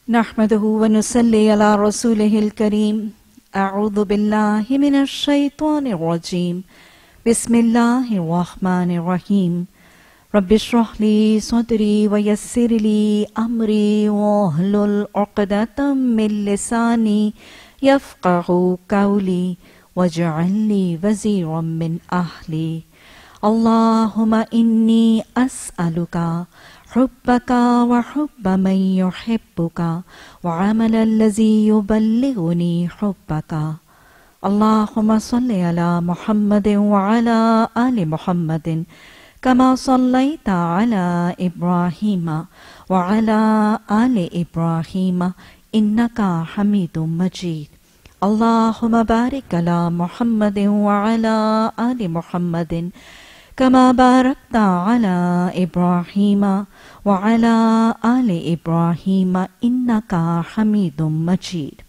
نحمده ونصلي على رسوله الكريم أعوذ بالله من الشيطان الرجيم بسم الله الرحمن الرحيم رب اشرح لي صدري ويسر لي أمري واحلل عقدة من لساني يفقهوا قولي واجعل لي وزيرا من أهلي اللهم إني أسألك حبك وحب من يحبك وعمل الذي يبلغني حبك اللهم صل على محمد وعلى آل محمد كما صليت على إبراهيم وعلى آل إبراهيم إنك حميد مجيد اللهم بارك على محمد وعلى آل محمد كما باركت على إبراهيم وعلى آل إبراهيم إنك حميد مجيد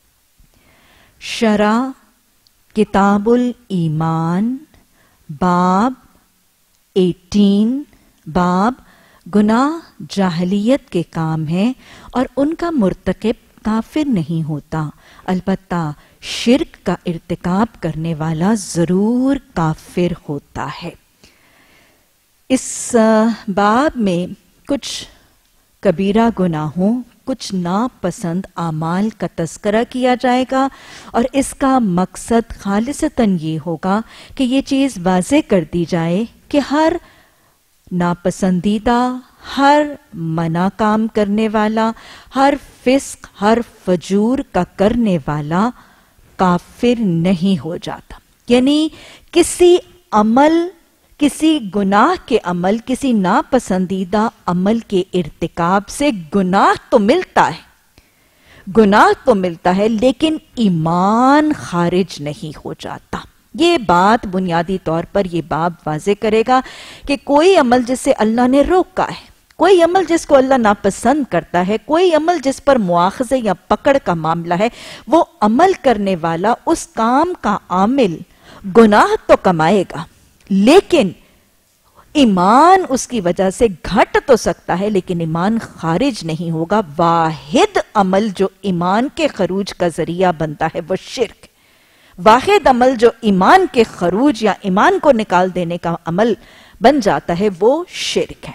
شرح کتاب الایمان باب 18 باب گناہ جاہلیت کے کام ہیں اور ان کا مرتکب کافر نہیں ہوتا، البتہ شرک کا ارتکاب کرنے والا ضرور کافر ہوتا ہے۔ اس باب میں کچھ کبیرہ گناہوں، کچھ ناپسند اعمال کا تذکرہ کیا جائے گا، اور اس کا مقصد خالصتاً یہ ہوگا کہ یہ چیز واضح کر دی جائے کہ ہر ناپسندیدہ، ہر منع کام کرنے والا، ہر فسق، ہر فجور کا کرنے والا کافر نہیں ہو جاتا۔ یعنی کسی عمل، کسی گناہ کے عمل، کسی ناپسندیدہ عمل کے ارتکاب سے گناہ تو ملتا ہے، لیکن ایمان خارج نہیں ہو جاتا۔ یہ بات بنیادی طور پر یہ باب واضح کرے گا کہ کوئی عمل جس سے اللہ نے روکا ہے، کوئی عمل جس کو اللہ ناپسند کرتا ہے، کوئی عمل جس پر مواخذے یا پکڑ کا معاملہ ہے، وہ عمل کرنے والا، اس کام کا عامل گناہ تو کمائے گا، لیکن ایمان اس کی وجہ سے گھٹ تو سکتا ہے، لیکن ایمان خارج نہیں ہوگا۔ واحد عمل جو ایمان کے خروج کا ذریعہ بنتا ہے وہ شرک، واحد عمل جو ایمان کے خروج یا ایمان کو نکال دینے کا عمل بن جاتا ہے وہ شرک ہے۔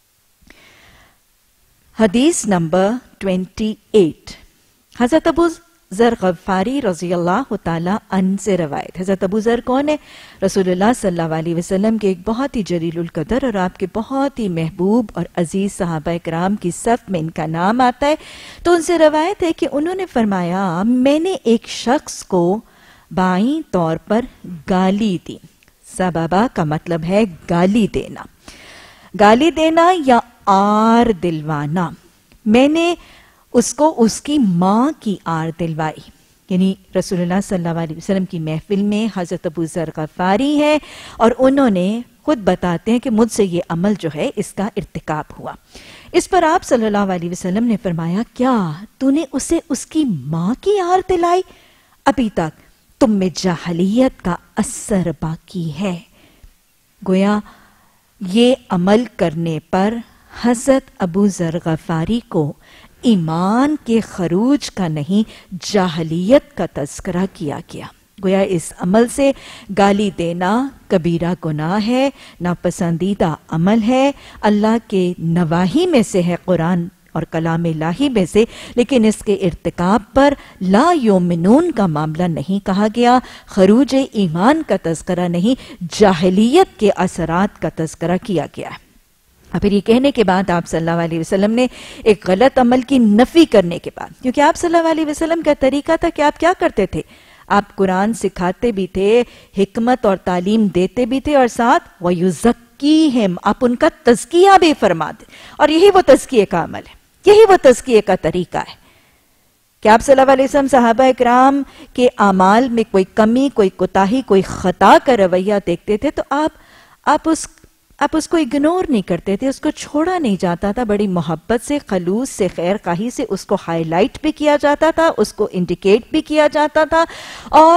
حدیث نمبر 28 حضرت ابو ذر غفاری رضی اللہ تعالیٰ عنہ سے روایت۔ حضرت ابو ذر کون ہے؟ رسول اللہ صلی اللہ علیہ وسلم کے ایک بہت ہی جلیل القدر اور آپ کے بہت ہی محبوب اور عزیز صحابہ کرام کی صف میں ان کا نام آتا ہے۔ تو ان سے روایت ہے کہ انہوں نے فرمایا، میں نے ایک شخص کو بائیں طور پر گالی دی۔ سبابہ کا مطلب ہے گالی دینا یا آر دلوانا۔ میں نے اس کو اس کی ماں کی آر دلوائی۔ یعنی رسول اللہ صلی اللہ علیہ وسلم کی محفل میں حضرت ابو ذر غفاری ہے اور انہوں نے خود بتاتے ہیں کہ مجھ سے یہ عمل جو ہے اس کا ارتکاب ہوا۔ اس پر آپ صلی اللہ علیہ وسلم نے فرمایا، کیا تو نے اسے اس کی ماں کی آر دلائی؟ ابھی تک تم میں جاہلیت کا اثر باقی ہے۔ گویا یہ عمل کرنے پر حضرت ابو ذر غفاری کو ایمان کے خروج کا نہیں جاہلیت کا تذکرہ کیا گیا۔ گویا اس عمل سے گالی دینا کبیرہ گناہ ہے، ناپسندیدہ عمل ہے، اللہ کے نواہی میں سے ہے، قرآن اور کلام الہی میں سے، لیکن اس کے ارتکاب پر لا یؤمنون کا معاملہ نہیں کہا گیا، خروج ایمان کا تذکرہ نہیں، جاہلیت کے اثرات کا تذکرہ کیا گیا ہے۔ اور پھر یہ کہنے کے بعد آپ صلی اللہ علیہ وسلم نے ایک غلط عمل کی نفی کرنے کے بعد، کیونکہ آپ صلی اللہ علیہ وسلم کا طریقہ تھا کہ آپ کیا کرتے تھے، آپ قرآن سکھاتے بھی تھے، حکمت اور تعلیم دیتے بھی تھے، اور ساتھ وَيُزَكِّيهِمْ آپ ان کا تزکیہ بھی فرماتے، اور یہی وہ تزکیے کا عمل ہے، یہی وہ تزکیے کا طریقہ ہے کہ آپ صلی اللہ علیہ وسلم صحابہ اکرام کے اعمال میں کوئی کمی، کوئی کوتاہی، کوئی خطا کا رویہ دیکھتے تھے تو آپ اس کو اگنور نہیں کرتے تھے، اس کو چھوڑا نہیں جاتا تھا، بڑی محبت سے، خلوص سے، خیر خواہی سے اس کو ہائی لائٹ بھی کیا جاتا تھا، اس کو انڈیکیٹ بھی کیا جاتا تھا، اور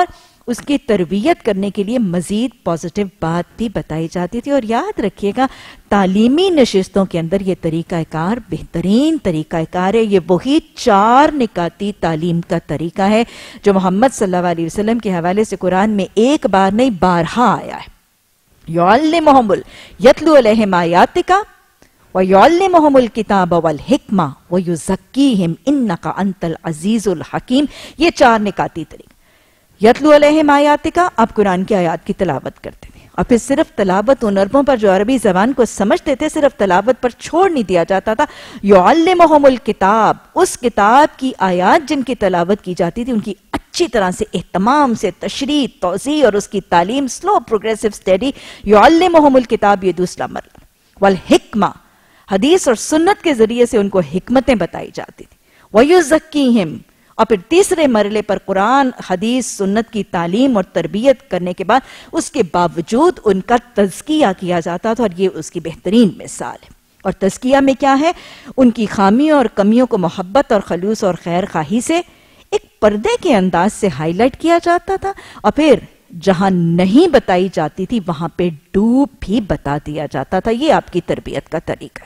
اس کی تربیت کرنے کے لیے مزید پازیٹیو بات بھی بتائی جاتی تھی. اور یاد رکھیے گا تعلیمی نشستوں کے اندر یہ طریقہ کار بہترین طریقہ کار ہے. یہ وہی 4 نکاتی تعلیم کا طریقہ ہے جو محمد صلی اللہ علیہ وسلم کے حوالے سے قرآن میں ایک بار نہیں بارہا آیا ہے. یعلمہم یتلو علیہم آیاتک وَيُعَلِّمُهُمُ الْكِتَابَ وَالْحِکْمَةَ وَيُزَکِّیہم اِنَّکَ أَنْتَ الْعَزِیزُ الْحَکِیم. یہ 4 نکاتی طریقہ. یتلو علیہم آیاتک، آپ قرآن کی آیات کی تلاوت کرتے تھے، اور پھر صرف تلاوت ان عربوں پر جو عربی زبان کو سمجھتے تھے صرف تلاوت پر چھوڑ نہیں دیا جاتا تھا. یعلمہم الکتاب، اس کتاب کی آیات جن کی تلاوت کی جاتی تھی ان کی اچھی طرح سے اہتمام سے تشریح توضیح اور اس کی تعلیم سلو پروگریسو اسٹڈی. یعلمہم الکتاب یہ دوسرا مرحلہ. والحکمہ، حدیث اور سنت کے ذریعے سے ان کو حکمتیں بتائی جاتی تھی. وَيُزَکِّیہم، اور پھر تیسرے مرحلے پر قرآن حدیث سنت کی تعلیم اور تربیت کرنے کے بعد اس کے باوجود ان کا تزکیہ کیا جاتا تھا، اور یہ اس کی بہترین مثال ہے. اور تزکیہ میں کیا ہے؟ ان کی خامیوں اور کمیوں کو محبت اور خلوص اور خیر خواہی سے ایک پردے کے انداز سے ہائی لائٹ کیا جاتا تھا، اور پھر جہاں نہیں بتائی جاتی تھی وہاں پہ ڈوب بھی بتا دیا جاتا تھا. یہ آپ کی تربیت کا طریقہ ہے.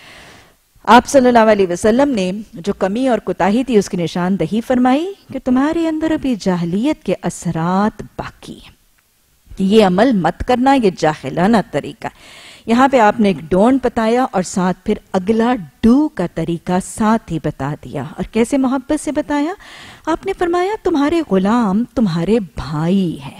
آپ صلی اللہ علیہ وسلم نے جو کمی اور کوتاہی تھی اس کی نشاندہی فرمائی کہ تمہارے اندر ابھی جاہلیت کے اثرات باقی ہیں، یہ عمل مت کرنا، یہ جاہلانہ طریقہ. یہاں پہ آپ نے ایک ڈونٹ بتایا اور ساتھ پھر اگلا ڈو کا طریقہ ساتھ ہی بتا دیا. اور کیسے محبت سے بتایا؟ آپ نے فرمایا تمہارے غلام تمہارے بھائی ہیں،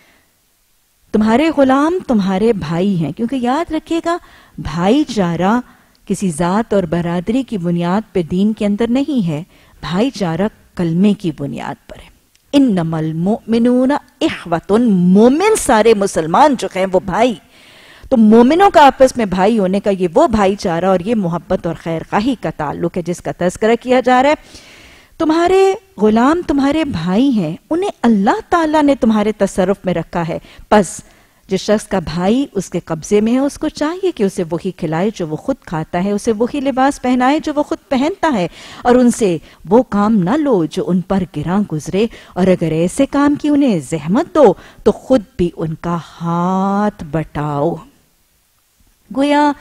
تمہارے غلام تمہارے بھائی ہیں. کیونکہ یاد رکھیے گا بھائی چارہ کسی ذات اور برادری کی بنیاد پہ دین کے اندر نہیں ہے، بھائی چارہ کلمے کی بنیاد پر ہے. انما المؤمنون اخوۃ، مومن سارے مسلمان جو ہیں وہ بھائی. تو مومنوں کا آپس میں بھائی ہونے کا یہ وہ بھائی چارہ اور یہ محبت اور خیر خواہی کا تعلق ہے جس کا تذکرہ کیا جا رہا ہے. تمہارے غلام تمہارے بھائی ہیں، انہیں اللہ تعالیٰ نے تمہارے تصرف میں رکھا ہے. پس جس شخص کا بھائی اس کے قبضے میں ہے اس کو چاہیے کہ اسے وہی کھلائے جو وہ خود کھاتا ہے، اسے وہی لباس پہنائے جو وہ خود پہنتا ہے، اور ان سے وہ کام نہ لو جو ان پر گراں گزرے، اور اگر ایسے کام کی انہیں زحمت دو تو خود بھی ان کا ہاتھ بٹاؤ. گویا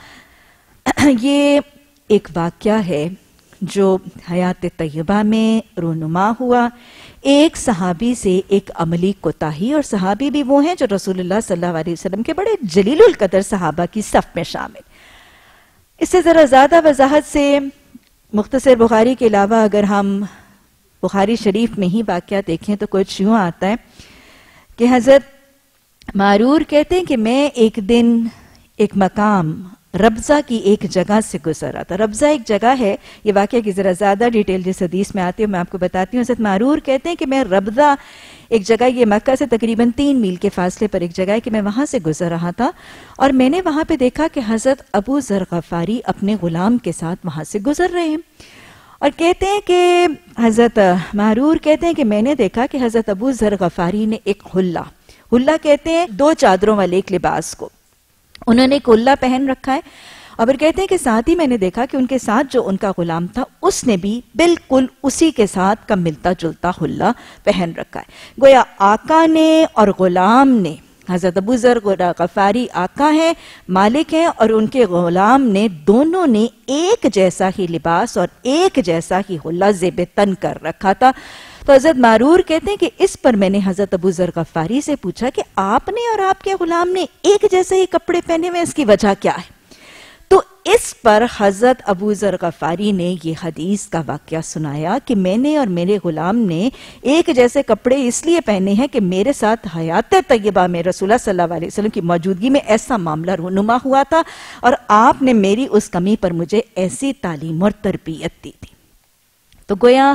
یہ ایک واقعہ ہے جو حیات طیبہ میں رونما ہوا ایک صحابی سے ایک عملی کوتاہی. اور صحابی بھی وہ ہیں جو رسول اللہ صلی اللہ علیہ وسلم کے بڑے جلیل القدر صحابہ کی صف میں شامل. اس سے ذرا زیادہ وضاحت سے مختصر بخاری کے علاوہ اگر ہم بخاری شریف میں ہی واقعہ دیکھیں تو کچھ یوں آتا ہے کہ حضرت معرور کہتے ہیں کہ میں ایک دن ایک مقام ربضہ کی ایک جگہ سے گزر رہا تھا. ربضہ ایک جگہ ہے، یہ واقعہ کی ذرا زیادہ ڈیٹیل جس حدیث میں آتی ہے میں آپ کو بتاتی ہوں. حضرت معرور کہتے ہیں کہ میں ربضہ ایک جگہ، یہ مکہ سے تقریباً 3 میل کے فاصلے پر ایک جگہ ہے، کہ میں وہاں سے گزر رہا تھا اور میں نے وہاں پہ دیکھا کہ حضرت ابو ذر غفاری اپنے غلام کے ساتھ وہاں سے گزر رہے ہیں. اور کہتے ہیں کہ حضرت معرور کہتے ہیں کہ میں نے دیکھا کہ حضرت ابو ذر غفاری نے ایک حلہ کہتے ہیں 2 چادروں والے ایک لباس کو، انہوں نے ایک حلہ پہن رکھا ہے. اور پھر کہتے ہیں کہ ساتھ ہی میں نے دیکھا کہ ان کے ساتھ جو ان کا غلام تھا اس نے بھی بالکل اسی کے ساتھ کا ملتا جلتا حلہ پہن رکھا ہے. گویا آقا نے اور غلام نے، حضرت ابو ذر غفاری آقا ہیں، مالک ہیں، اور ان کے غلام نے، دونوں نے ایک جیسا ہی لباس اور ایک جیسا ہی حلہ زیب تن کر رکھا تھا. تو حضرت معرور کہتے ہیں کہ اس پر میں نے حضرت ابو ذر غفاری سے پوچھا کہ آپ نے اور آپ کے غلام نے ایک جیسے ہی کپڑے پہنے ہوئے، اس کی وجہ کیا ہے؟ تو اس پر حضرت ابو ذر غفاری نے یہ حدیث کا واقعہ سنایا کہ میں نے اور میرے غلام نے ایک جیسے کپڑے اس لیے پہنے ہیں کہ میرے ساتھ حیات طیبہ میں رسول اللہ صلی اللہ علیہ وسلم کی موجودگی میں ایسا معاملہ رونما ہوا تھا اور آپ نے میری اس کمی پر مجھے ایسی تعلیم اور تربیت دی تھی. تو گویا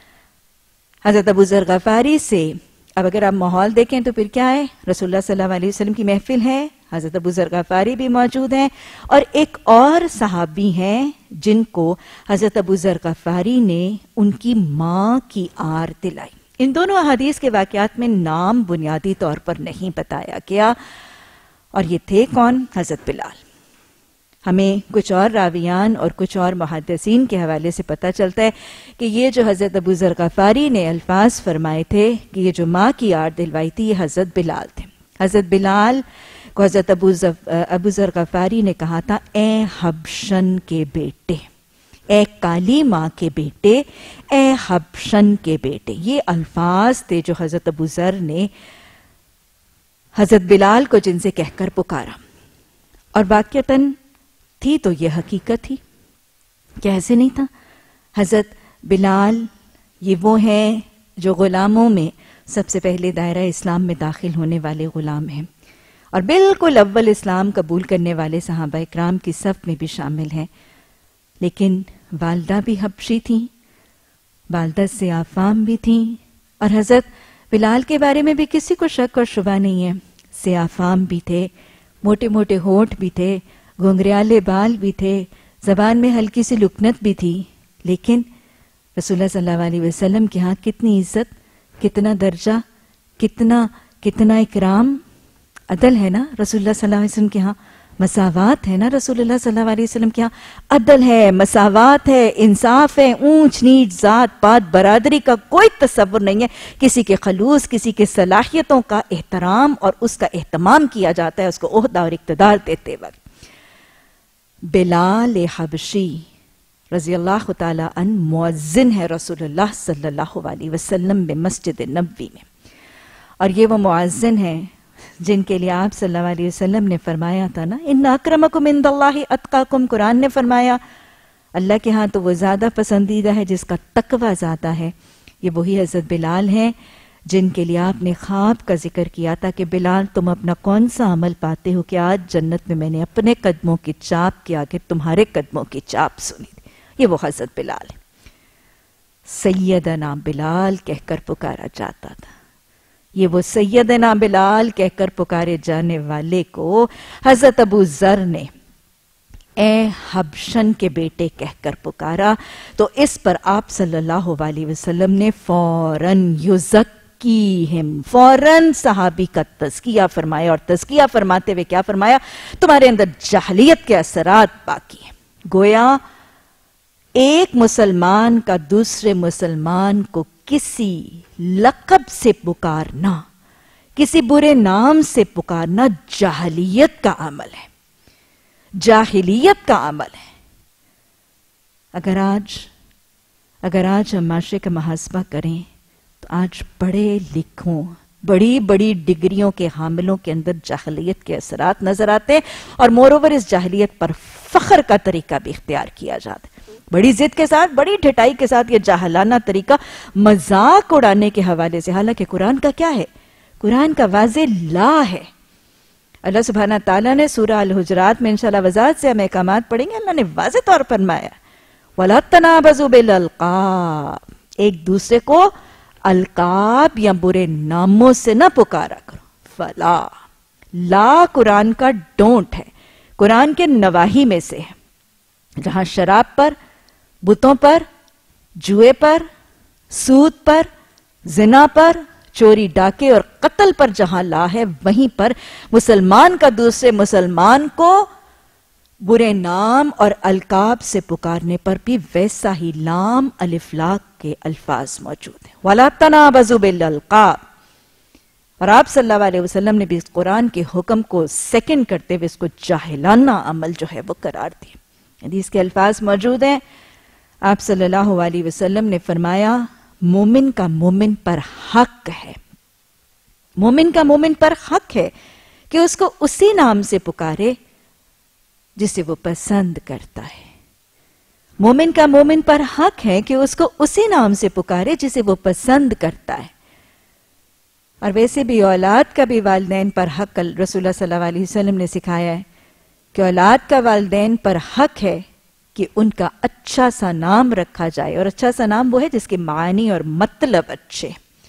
حضرت ابو ذر غفاری سے اب اگر آپ ماحول دیکھیں تو پھر کیا ہے؟ رسول اللہ صلی اللہ علیہ وسلم کی محفل ہے، حضرت ابو ذر غفاری بھی موجود ہیں اور ایک اور صحابی ہیں جن کو حضرت ابو ذر غفاری نے ان کی ماں کی آر دلائی. ان دونوں احادیث کے واقعات میں نام بنیادی طور پر نہیں بتایا گیا، اور یہ تھے کون؟ حضرت بلال. ہمیں کچھ اور راویان اور کچھ اور محدثین کے حوالے سے پتہ چلتا ہے کہ یہ جو حضرت ابو ذر غفاری نے الفاظ فرمائے تھے کہ یہ جو ماں کی آڑ دلوائی تھی، یہ حضرت بلال تھے۔ حضرت بلال کو حضرت ابو ذر غفاری نے کہا تھا، اے حبشن کے بیٹے، اے کالی ماں کے بیٹے، اے حبشن کے بیٹے۔ یہ الفاظ تھے جو حضرت ابو ذر نے حضرت بلال کو جن سے کہہ کر پکارا، اور واقعتاً تھی تو یہ حقیقت ہی، کیا ایسے نہیں تھا؟ حضرت بلال یہ وہ ہیں جو غلاموں میں سب سے پہلے دائرہ اسلام میں داخل ہونے والے غلام ہیں، اور بالکل اول اسلام قبول کرنے والے صحابہ اکرام کی صف میں بھی شامل ہیں۔ لیکن والدہ بھی حبشی تھیں، والدہ سے آفام بھی تھیں، اور حضرت بلال کے بارے میں بھی کسی کو شک اور شبہ نہیں ہے، سے آفام بھی تھے، موٹے موٹے ہونٹ بھی تھے، گھنگریالے بال بھی تھے، زبان میں ہلکی سی لکنت بھی تھی، لیکن رسول اللہ صلی اللہ علیہ وسلم کے ہاں کتنی عزت، کتنا درجہ، کتنا اکرام، عدل ہے نا رسول اللہ صلی اللہ علیہ وسلم کے ہاں، مساوات ہے نا رسول اللہ صلی اللہ علیہ وسلم کے ہاں، عدل ہے، مساوات ہے، انصاف ہے، اونچ نیچ، ذات پات برادری کا کوئی تصور نہیں ہے، کسی کے خلوص، کسی کے صلاحیتوں کا احترام اور اس کا اہتمام کیا جاتا ہے اس کو عہدہ اور اقتدار دیتے وقت۔ بلال حبشی رضی اللہ تعالی عنہ مؤذن ہے رسول اللہ صلی اللہ علیہ وسلم میں مسجد نبوی میں، اور یہ وہ مؤذن ہیں جن کے لیے آپ صلی اللہ علیہ وسلم نے فرمایا تھا نا، ان اکرمکم عند اللہ اتقاکم، قرآن نے فرمایا اللہ کے ہاں تو وہ زیادہ پسندیدہ ہے جس کا تقوی زیادہ ہے۔ یہ وہی حضرت بلال ہیں جن کے لیے آپ نے خواب کا ذکر کیا تھا کہ بلال تم اپنا کون سا عمل پاتے ہو کہ آج جنت میں نے اپنے قدموں کی چاپ کے آگے تمہارے قدموں کی چاپ سنی تھی۔ یہ وہ حضرت بلال ہے، سیدنا بلال کہہ کر پکارا جاتا تھا۔ یہ وہ سیدنا بلال کہہ کر پکارے جانے والے کو حضرت ابو ذر نے اے حبشن کے بیٹے کہہ کر پکارا، تو اس پر آپ صلی اللہ علیہ وسلم نے فوراً صحابی کا تزکیہ فرمایا، اور تزکیہ فرماتے ہوئے کیا فرمایا؟ تمہارے اندر جاہلیت کے اثرات باقی ہیں۔ گویا ایک مسلمان کا دوسرے مسلمان کو کسی لقب سے پکارنا، کسی برے نام سے پکارنا جاہلیت کا عمل ہے، جاہلیت کا عمل ہے۔ اگر آج ہم معاشرے کا محاسبہ کریں تو آج پڑھے لکھوں، بڑی بڑی ڈگریوں کے حاملوں کے اندر جاہلیت کے اثرات نظر آتے ہیں، اور موروور اس جاہلیت پر فخر کا طریقہ بھی اختیار کیا جاتا ہے، بڑی ضد کے ساتھ، بڑی ڈھٹائی کے ساتھ یہ جاہلانہ طریقہ مذاق اڑانے کے حوالے سے۔ حالانکہ قرآن کا کیا ہے؟ قرآن کا واضح لا ہے۔ اللہ سبحانہ تعالیٰ نے سورہ الحجرات میں انشاءاللہ وضاحت سے ہم احکامات پڑھیں گے، اللہ نے واضح طور پر فرمایا وَلَا تَنَابَزُوا بِالْأَلْقَابِ، ایک دوسرے کو القاب یا برے ناموں سے نہ پکارا کرو۔ فلا، لا قرآن کا ڈونٹ ہے، قرآن کے نواہی میں سے ہے، جہاں شراب پر، بتوں پر، جوئے پر، سود پر، زنا پر، چوری ڈاکے اور قتل پر جہاں لا ہے، وہیں پر مسلمان کا دوسرے مسلمان کو برے نام اور القاب سے پکارنے پر بھی ویسا ہی لام الف لا کے الفاظ موجود ہیں۔ وَلَا تَنَابَزُوا بِالْأَلْقَابِ، اور آپ صلی اللہ علیہ وسلم نے بھی اس قرآن کے حکم کو سیکنڈ کرتے ہوئے اس کو جاہلانہ عمل جو ہے وہ قرار دیا۔ حدیث کے الفاظ موجود ہیں، آپ صلی اللہ علیہ وسلم نے فرمایا مومن کا مومن پر حق ہے، مومن کا مومن پر حق ہے کہ اس کو اسی نام سے پکارے جسے وہ پسند کرتا ہے۔ مومن کا مومن پر حق ہے کہ اس کو اسی نام سے پکارے جسے وہ پسند کرتا ہے۔ اور ویسے بھی اولاد کا بھی والدین پر حق رسول اللہ صلی اللہ علیہ وسلم نے سکھایا ہے کہ اولاد کا والدین پر حق ہے کہ ان کا اچھا سا نام رکھا جائے، اور اچھا سا نام وہ ہے جس کے معنی اور مطلب اچھے۔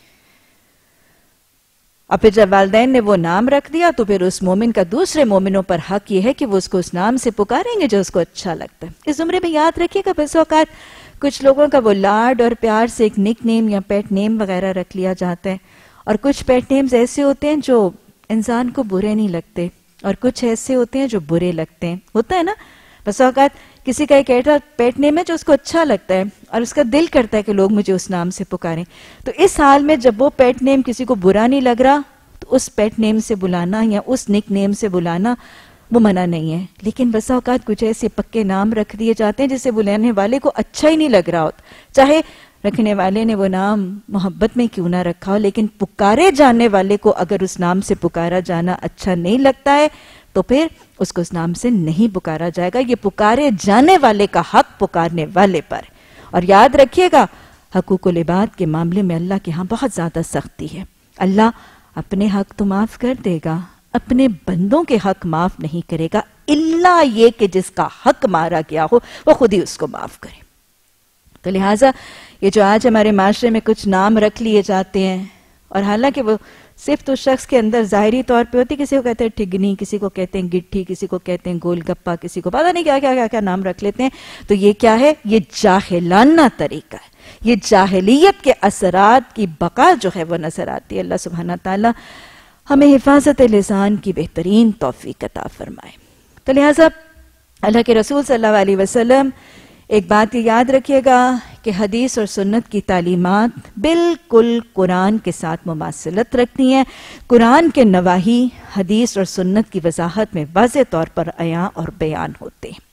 اور پھر جب والدین نے وہ نام رکھ دیا تو پھر اس مومن کا دوسرے مومنوں پر حق یہ ہے کہ وہ اس کو اس نام سے پکاریں گے جو اس کو اچھا لگتا ہے۔ اس زمرے میں یاد رکھیے گا بس اوقات کچھ لوگوں کا وہ لاڈ اور پیار سے ایک نک نیم یا پیٹ نیم وغیرہ رکھ لیا جاتا ہے، اور کچھ پیٹ نیمز ایسے ہوتے ہیں جو انسان کو برے نہیں لگتے، اور کچھ ایسے ہوتے ہیں جو برے لگتے ہیں۔ ہوتا ہے نا، بس اوقات کسی کا ایک ایٹا پیٹ نیم ہے جو اس کو اچھا لگتا ہے اور اس کا دل کرتا ہے کہ لوگ مجھے اس نام سے پکاریں، تو اس حال میں جب وہ پیٹ نیم کسی کو برا نہیں لگ رہا تو اس پیٹ نیم سے بلانا یا اس نک نیم سے بلانا وہ منع نہیں ہے. لیکن بس اوقات کچھ ایسے پکے نام رکھ دیے جاتے ہیں جسے بلانے والے کو اچھا ہی نہیں لگ رہا ہوتا، چاہے رکھنے والے نے وہ نام محبت میں کیوں نہ رکھا ہو، لیکن پکارے جانے والے کو اگر اس نام سے پکارا جانا اچھا نہیں لگتا ہے تو پھر اس کو اس نام سے نہیں پکارا جائے گا. یہ پکارے جانے والے کا حق پکارنے والے پر. اور یاد رکھیے گا حقوق العباد کے معاملے میں اللہ کے ہاں بہت زیادہ سختی ہے. اللہ اپنے حق تو معاف کر دے گا، اپنے بندوں کے حق معاف نہیں کرے گا، الا یہ کہ جس کا حق مارا گیا ہو وہ خود ہی اس کو معاف کرے. تو لہٰذا یہ جو آج ہمارے معاشرے میں کچھ نام رکھ لیے جاتے ہیں اور حالانکہ وہ صرف تو شخص کے اندر ظاہری طور پہ ہوتی، کسی کو کہتے ہیں ٹھگنی، کسی کو کہتے ہیں گٹھی، کسی کو کہتے ہیں گول گپا، کسی کو پتہ نہیں کیا نام رکھ لیتے ہیں. تو یہ کیا ہے؟ یہ جاہلانہ طریقہ ہے. یہ جاہلیت کے اثرات کی بقا جو ہے وہ نظر آتی ہے. اللہ سبحانہ تعالی ہمیں حفاظت لسان کی بہترین توفیق عطا فرمائے. تو لہٰذا اللہ کے رسول صلی اللہ علیہ وسلم ایک بات یہ یاد رکھیے گا کہ حدیث اور سنت کی تعلیمات بالکل قرآن کے ساتھ مماثلت رکھتی ہیں. قرآن کے نواہی حدیث اور سنت کی وضاحت میں واضح طور پر عیاں اور بیان ہوتے ہیں.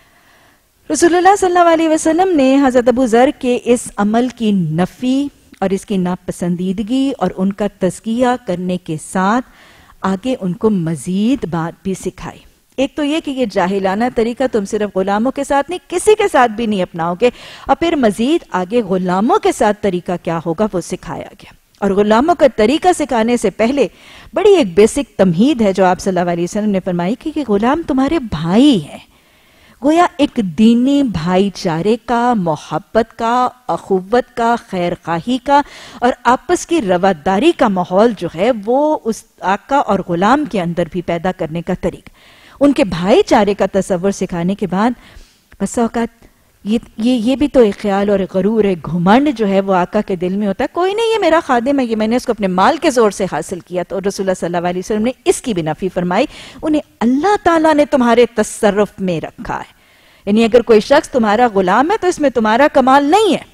رسول اللہ صلی اللہ علیہ وسلم نے حضرت ابو ذر کے اس عمل کی نفی اور اس کی ناپسندیدگی اور ان کا تزکیہ کرنے کے ساتھ آگے ان کو مزید بات بھی سکھائی. ایک تو یہ کہ یہ جاہلانہ طریقہ تم صرف غلاموں کے ساتھ نہیں، کسی کے ساتھ بھی نہیں اپناؤ گے، اور پھر مزید آگے غلاموں کے ساتھ طریقہ کیا ہوگا وہ سکھایا گیا. اور غلاموں کا طریقہ سکھانے سے پہلے بڑی ایک بیسک تمہید ہے جو آپ صلی اللہ علیہ وسلم نے فرمائی کہ یہ غلام تمہارے بھائی ہیں. گویا ایک دینی بھائی چارے کا، محبت کا، اخوت کا، خیر خواہی کا اور آپس کی رواداری کا ماحول جو ہے وہ اس آقا اور غلام کے اندر بھی پیدا کرنے کا طریقہ. ان کے بھائی چارے کا تصور سکھانے کے بعد بس اوقات یہ بھی تو ایک خیال اور ایک غرور، ایک گھمنڈ جو ہے وہ آقا کے دل میں ہوتا ہے. کوئی نہیں، یہ میرا خادم ہے، یہ میں نے اس کو اپنے مال کے زور سے حاصل کیا. تو رسول اللہ صلی اللہ علیہ وسلم نے اس کی بھی نفی فرمائی. انہیں اللہ تعالیٰ نے تمہارے تصرف میں رکھا ہے. یعنی اگر کوئی شخص تمہارا غلام ہے تو اس میں تمہارا کمال نہیں ہے.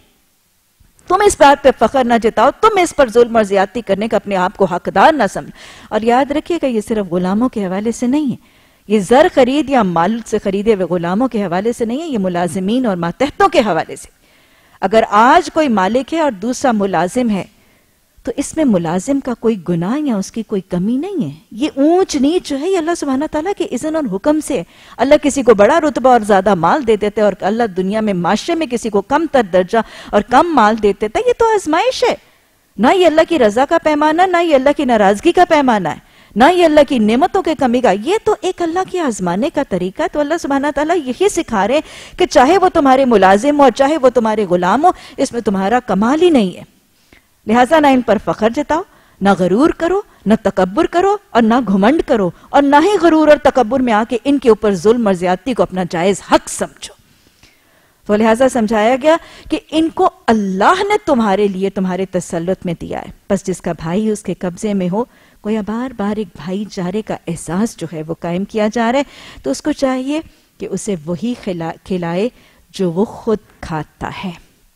تم اس بات پہ فخر نہ جتاؤ، تم اس پر ظلم اور زیادتی کرنے کا اپنے آپ کو حقدار نہ سمجھو. اور یاد رکھیے کہ یہ صرف غلاموں کے حوالے سے نہیں ہے، یہ زر خرید یا مال سے خریدے ہوئے غلاموں کے حوالے سے نہیں ہے، یہ ملازمین اور ماتحتوں کے حوالے سے. اگر آج کوئی مالک ہے اور دوسرا ملازم ہے تو اس میں ملازم کا کوئی گناہ یا اس کی کوئی کمی نہیں ہے. یہ اونچ نیچ جو ہے یہ اللہ سبحانہ تعالیٰ کے اذن اور حکم سے ہے. اللہ کسی کو بڑا رتبہ اور زیادہ مال دے دیتے اور اللہ دنیا میں معاشرے میں کسی کو کم تر درجہ اور کم مال دے دیتا ہے. یہ تو آزمائش ہے. نہ یہ اللہ کی رضا کا پیمانہ، نہ یہ اللہ کی ناراضگی کا پیمانہ ہے، نہ یہ اللہ کی نعمتوں کے کمی کا. یہ تو ایک اللہ کی آزمانے کا طریقہ ہے. تو اللہ سبحانہ تعالیٰ یہی سکھا رہے ہیں کہ چاہے وہ تمہارے ملازم ہو اور چاہے وہ تمہارے غلام ہو، اس میں تمہارا کمال ہی نہیں ہے. لہٰذا نہ ان پر فخر جتاؤ، نہ غرور کرو، نہ تکبر کرو اور نہ گھمنڈ کرو، اور نہ ہی غرور اور تکبر میں آ کے ان کے اوپر ظلم اور زیادتی کو اپنا جائز حق سمجھو. تو لہٰذا سمجھایا گیا کہ ان کو اللہ نے تمہارے لیے تمہارے تسلط میں دیا ہے. بس جس کا بھائی اس کے قبضے میں ہو، کوئی بار بار ایک بھائی چارے کا احساس جو ہے وہ قائم کیا جا رہا ہے، تو اس کو چاہیے کہ اسے وہی کھلائے جو وہ خود کھاتا ہے.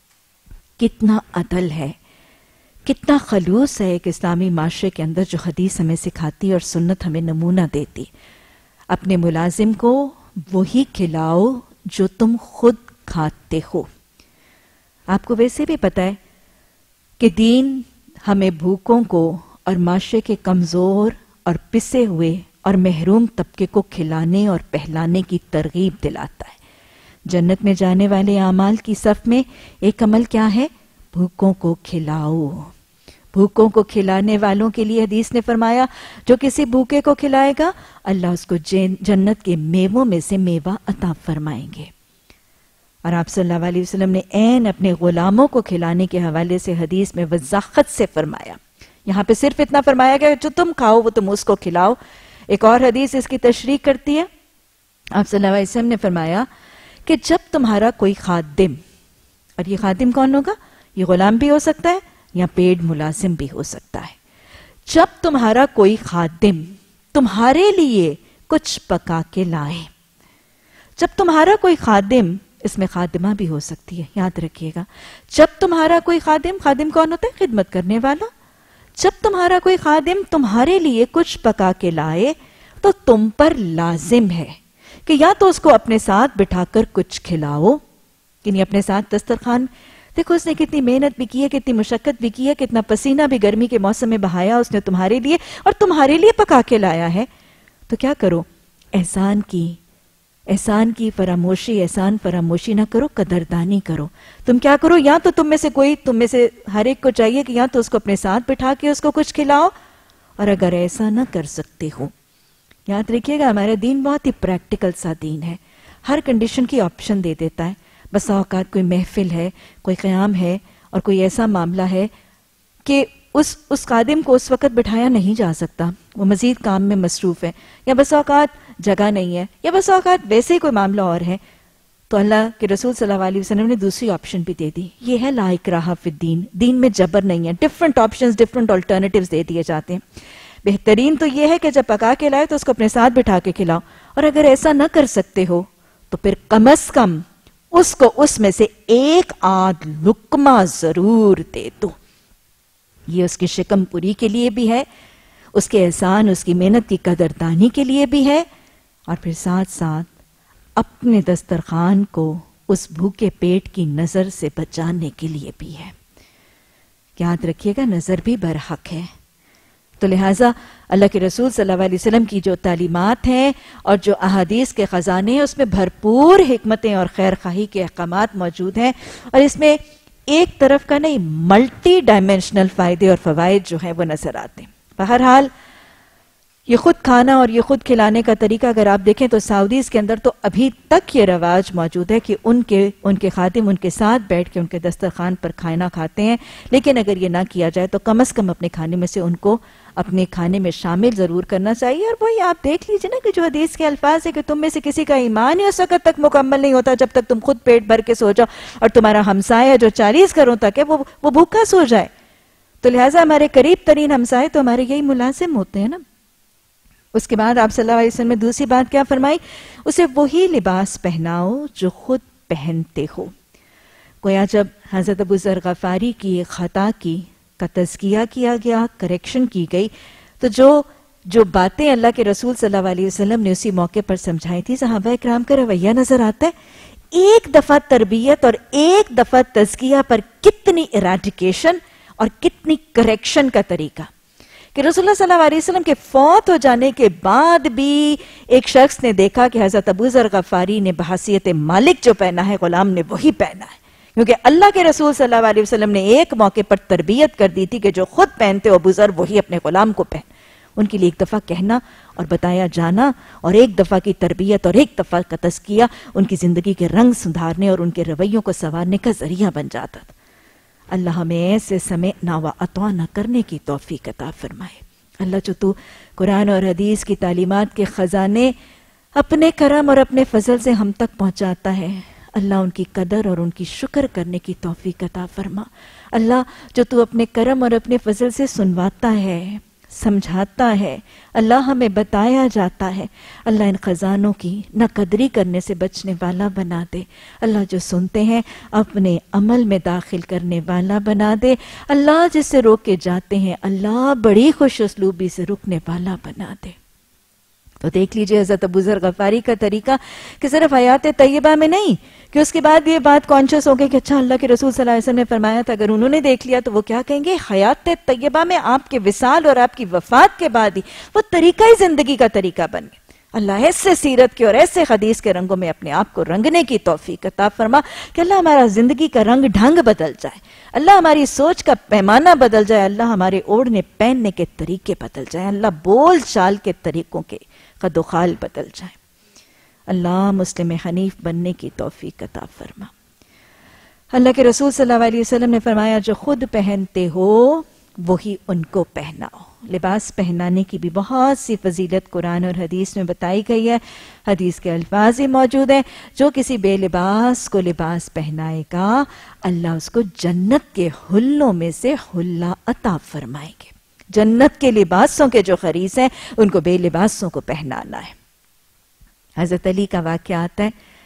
کتنا عدل ہے، کتنا خلوص ہے ایک اسلامی معاشرے کے اندر جو حدیث ہمیں سکھاتی اور سنت ہمیں نمونہ دیتی. اپنے ملازم کو وہی کھلاؤ جو تم خود کھاتے ہو. آپ کو ویسے بھی پتہ ہے کہ دین ہمیں بھوکوں کو اور معاشرے کے کمزور اور پسے ہوئے اور محروم طبقے کو کھلانے اور پہلانے کی ترغیب دلاتا ہے. جنت میں جانے والے اعمال کی صف میں ایک عمل کیا ہے؟ بھوکوں کو کھلاؤ. بھوکوں کو کھلانے والوں کے لیے حدیث نے فرمایا جو کسی بھوکے کو کھلائے گا اللہ اس کو جنت کے میووں میں سے میوہ عطا فرمائیں گے. اور آپ صلی اللہ علیہ وسلم نے عین اپنے غلاموں کو کھلانے کے حوالے سے حدیث میں وضاحت سے فرمایا. یہاں پہ صرف اتنا فرمایا گیا جو تم کھاؤ وہ تم اس کو کھلاؤ. ایک اور حدیث اس کی تشریح کرتی ہے. آپ صلی اللہ علیہ وسلم نے فرمایا کہ جب تمہارا کوئی خادم، اور یہ خادم کون ہوگا؟ یہ غلام بھی ہو سکتا ہے یا پیڈ ملازم بھی ہو سکتا ہے. جب تمہارا کوئی خادم تمہارے لیے کچھ پکا کے لائے جب تمہارا کوئی خادم، اس میں خادمہ بھی ہو سکتی ہے، یاد رکھیے گا، جب تمہارا کوئی خادم، خادم کون ہوتا ہے؟ خدمت کرنے والا، جب تمہارا کوئی خادم تمہارے لیے کچھ پکا کے لائے تو تم پر لازم ہے کہ یا تو اس کو اپنے ساتھ بٹھا کر کچھ کھلاؤ، یعنی اپنے ساتھ دسترخوان، دیکھو اس نے کتنی محنت بھی کی ہے، کتنی مشقت بھی کی ہے، کتنا پسینہ بھی گرمی کے موسم میں بہایا اس نے تمہارے لیے، اور تمہارے لیے پکا کے لایا ہے، تو کیا کرو؟ احسان کی فراموشی، احسان فراموشی نہ کرو، قدردانی کرو۔ تم کیا کرو؟ یا تو تم میں سے ہر ایک کو چاہیے کہ یا تو اس کو اپنے ساتھ بٹھا کے اس کو کچھ کھلاؤ، اور اگر ایسا نہ کر سکتے ہو، یاد رکھیے گا ہمارا دین بہت ہی پریکٹیکل سا دین ہے، ہر کنڈیشن کی آپشن دے دیتا ہے۔ بسا اوقات کوئی محفل ہے، کوئی قیام ہے، اور کوئی ایسا معاملہ ہے کہ اس خادم کو اس وقت بٹھایا نہیں جا سکتا، وہ مزید کام میں مصروف ہے، یا بسا اوقات جگہ نہیں ہے، یا بسا اوقات ویسے ہی کوئی معاملہ اور ہے، تو اللہ کے رسول صلی اللہ علیہ وسلم نے دوسری آپشن بھی دے دی۔ یہ ہے لا اکراہ فی الدین، دین میں جبر نہیں ہے، ڈیفرنٹ آپشنز، ڈیفرنٹ آلٹرنیٹیوز دے دیے جاتے ہیں۔ بہترین تو یہ ہے کہ جب پکا کے لائے تو اس کو اپنے ساتھ بٹھا کے کھلاؤ، اور اگر ایسا نہ کر سکتے ہو تو پھر کم از کم اس کو اس میں سے ایک آدھ لقمہ ضرور دے دو۔ یہ اس کی شکم پوری کے لیے بھی ہے، اس کے احسان، اس کی محنت کی قدردانی کے لیے بھی ہے، اور پھر ساتھ ساتھ اپنے دسترخوان کو اس بھوکے پیٹ کی نظر سے بچانے کے لیے بھی ہے۔ یاد رکھیے گا نظر بھی برحق ہے، تو لہٰذا اللہ کے رسول صلی اللہ علیہ وسلم کی جو تعلیمات ہیں اور جو احادیث کے خزانے ہیں اس میں بھرپور حکمتیں اور خیر خواہی کے احکامات موجود ہیں، اور اس میں ایک طرف کا نہیں، ملٹی ڈائمینشنل فائدے اور فوائد جو ہیں وہ نظر آتے ہیں۔ بہرحال یہ خود کھانا اور یہ خود کھلانے کا طریقہ اگر آپ دیکھیں تو سعودیز کے اندر تو ابھی تک یہ رواج موجود ہے کہ ان کے خادم ان کے ساتھ بیٹھ کے ان کے دسترخوان پر کھانا کھاتے ہیں، لیکن اگر یہ نہ کیا جائے تو کم از کم اپنے کھانے میں سے ان کو اپنے کھانے میں شامل ضرور کرنا چاہیے۔ اور وہی آپ دیکھ لیجئے نا کہ جو حدیث کے الفاظ ہے کہ تم میں سے کسی کا ایمان ہی اس وقت تک مکمل نہیں ہوتا جب تک تم خود پیٹ بھر کے سو جاؤ اور تمہارا ہمسایہ جو 40 گھروں تک ہے وہ بھوکا سو جائے۔ تو لہٰذا ہمارے قریب ترین ہمسائے تو ہمارے یہی ملازم ہوتے ہیں نا۔ اس کے بعد آپ صلی اللہ علیہ وسلم نے دوسری بات کیا فرمائی؟ اسے وہی لباس پہناؤ جو خود پہنتے ہو۔ گویا جب حضرت ابو ذر غفاری کی ایک خطا کا تزکیہ کیا گیا، کریکشن کی گئی، تو جو باتیں اللہ کے رسول صلی اللہ علیہ وسلم نے اسی موقع پر سمجھائی تھی، صحابہ کرام کا رویہ نظر آتا ہے۔ ایک دفعہ تربیت اور ایک دفعہ تزکیہ پر کتنی ایراڈیکیشن اور کتنی کریکشن کا طریقہ کہ رسول اللہ صلی اللہ علیہ وسلم کے فوت ہو جانے کے بعد بھی ایک شخص نے دیکھا کہ حضرت ابو ذر غفاری نے بحیثیت مالک جو پہنا ہے غلام نے وہی پہنا ہے، کیونکہ اللہ کے رسول صلی اللہ علیہ وسلم نے ایک موقع پر تربیت کر دی تھی کہ جو خود پہنتے ہو ابو ذر وہی اپنے غلام کو پہن۔ ان کے لیے ایک دفعہ کہنا اور بتایا جانا اور ایک دفعہ کی تربیت اور ایک دفعہ کا تزکیہ ان کی زندگی کے رنگ سدھارنے اور ان کے رویوں کو سنوارنے کا ذریعہ بن جاتا تھا۔ اللہ ہمیں ایسے سمعنا و اطعنا کرنے کی توفیق عطا فرمائے۔ اللہ جو تو قرآن اور حدیث کی تعلیمات کے خزانے اپنے کرم اور اپنے فضل سے ہم تک پہنچاتا ہے، اللہ ان کی قدر اور ان کی شکر کرنے کی توفیق عطا فرما۔ اللہ جو تو اپنے کرم اور اپنے فضل سے سنواتا ہے، سمجھاتا ہے، اللہ ہمیں بتایا جاتا ہے، اللہ ان خزانوں کی نہ قدری کرنے سے بچنے والا بنا دے۔ اللہ جو سنتے ہیں اپنے عمل میں داخل کرنے والا بنا دے۔ اللہ جس سے روک کے جاتے ہیں اللہ بڑی خوش اسلوبی سے رکنے والا بنا دے۔ تو دیکھ لیجئے حضرت ابو ذر غفاری کا طریقہ کہ صرف حیات طیبہ میں نہیں کہ اس کے بعد یہ بات کانشیس ہو گئی کہ اچھا اللہ کے رسول صلی اللہ علیہ وسلم نے فرمایا تھا، اگر انہوں نے دیکھ لیا تو وہ کیا کہیں گے؟ حیات طیبہ میں آپ کے وصال اور آپ کی وفات کے بعد ہی وہ طریقہ ہی زندگی کا طریقہ بن گیا۔ اللہ ایسے سیرت کے اور ایسے حدیث کے رنگوں میں اپنے آپ کو رنگنے کی توفیق عطا فرما کہ اللہ ہمارا زندگی کا رنگ ڈھنگ بدل جائے، اللہ ہماری سوچ کا پیمانہ بدل جائے، اللہ ہمارے اوڑھنے پہننے کے طریقے بدل جائے، اللہ بول چال کے طریقوں کے قد و خال بدل جائے۔ اللہ مسلم حنیف بننے کی توفیق عطا فرما۔ اللہ کے رسول صلی اللہ علیہ وسلم نے فرمایا جو خود پہنتے ہو وہی ان کو پہناؤ۔ لباس پہنانے کی بھی بہت سی فضیلت قرآن اور حدیث میں بتائی گئی ہے، حدیث کے الفاظ ہی موجود ہیں، جو کسی بے لباس کو لباس پہنائے گا اللہ اس کو جنت کے حلوں میں سے حلہ عطا فرمائیں گے۔ جنت کے لباسوں کے جو خریس ہیں ان کو بے لباسوں کو پہنانا ہے۔ حضرت علی کا واقعہ آتا ہے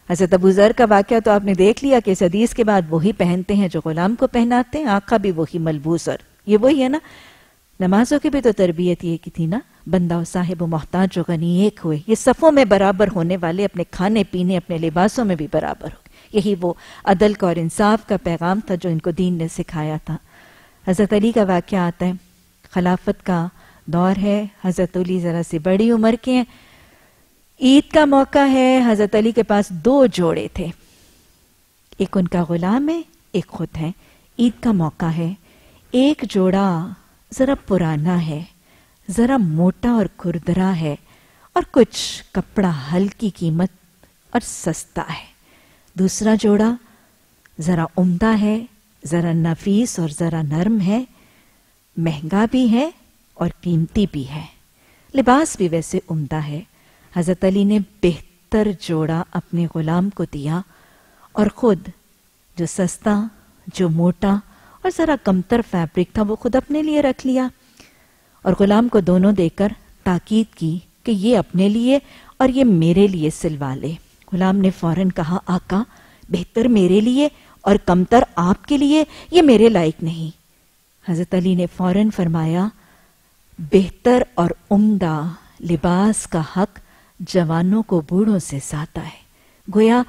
حضرت ابو ذر کا واقعہ تو آپ نے دیکھ لیا کہ اس حدیث کے بعد وہی پہنتے ہیں جو غلام کو پہناتے ہیں، آقا بھی وہی ملبوس، اور یہ وہی ہے نا. نمازوں کی بھی تو تربیت یہ کی تھی نا، بندہ و صاحب و محتاج و غنی ایک ہوئے، یہ صفوں میں برابر ہونے والے، اپنے کھانے پینے اپنے لباسوں میں بھی برابر ہو. یہی وہ عدل کا اور انصاف کا پیغام تھا جو ان کو دین نے سکھایا تھا. حضرت علی کا واقعہ آتا ہے، خلافت کا دور ہے، حضرت علی ذرا سی بڑی عمر کے ہیں، عید کا موقع ہے، حضرت علی کے پاس 2 جوڑے تھے، ایک ان کا غلام ہے، ایک خود ہے. عید کا موقع ہے، ایک جوڑا ذرا پرانا ہے، ذرا موٹا اور کھردرا ہے، اور کچھ کپڑا ہلکی قیمت اور سستا ہے. دوسرا جوڑا ذرا عمدہ ہے، ذرا نفیس اور ذرا نرم ہے، مہنگا بھی ہے اور قیمتی بھی ہے، لباس بھی ویسے عمدہ ہے. حضرت علی نے بہتر جوڑا اپنے غلام کو دیا، اور خود جو سستا، جو موٹا اور ذرا کمتر فیبرک تھا وہ خود اپنے لیے رکھ لیا، اور غلام کو دونوں دے کر تاکید کی کہ یہ اپنے لیے اور یہ میرے لیے سلوا لے. غلام نے فوراً کہا، آقا بہتر میرے لیے اور کمتر آپ کے لیے، یہ میرے لائق نہیں. حضرت علی نے فوراً فرمایا، بہتر اور عمدہ لباس کا حق جوانوں کو بوڑھوں سے زیادہ ہے. گویا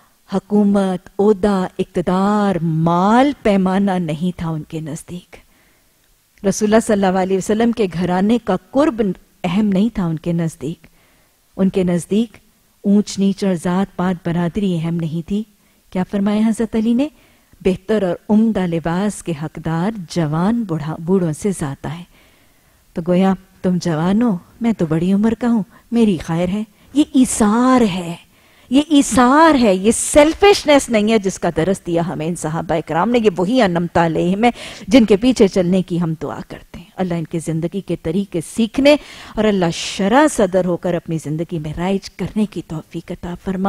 حکومت، عہدہ، اقتدار، مال پیمانہ نہیں تھا ان کے نزدیک. رسول اللہ صلی اللہ علیہ وسلم کے گھرانے کا قرب اہم نہیں تھا ان کے نزدیک. ان کے نزدیک اونچ نیچ اور ذات پات برادری اہم نہیں تھی. کیا فرمایا حضرت علی نے؟ بہتر اور عمدہ لباس کے حقدار جوان بوڑھوں سے زیادہ ہے. تو گویا تم جوان ہو، میں تو بڑی عمر کا ہوں، میری خیر ہے. یہ ایثار ہے، یہ ایثار ہے، یہ سیلفشنس نہیں ہے جس کا درس دیا ہمیں ان صحابہ اکرام نے. یہ وہی انمتا علیہم ہے جن کے پیچھے چلنے کی ہم دعا کرتے ہیں. اللہ ان کی زندگی کے طریقے سیکھنے اور اللہ شرع صدر ہو کر اپنی زندگی میں رائج کرنے کی توفیق عطا فرما.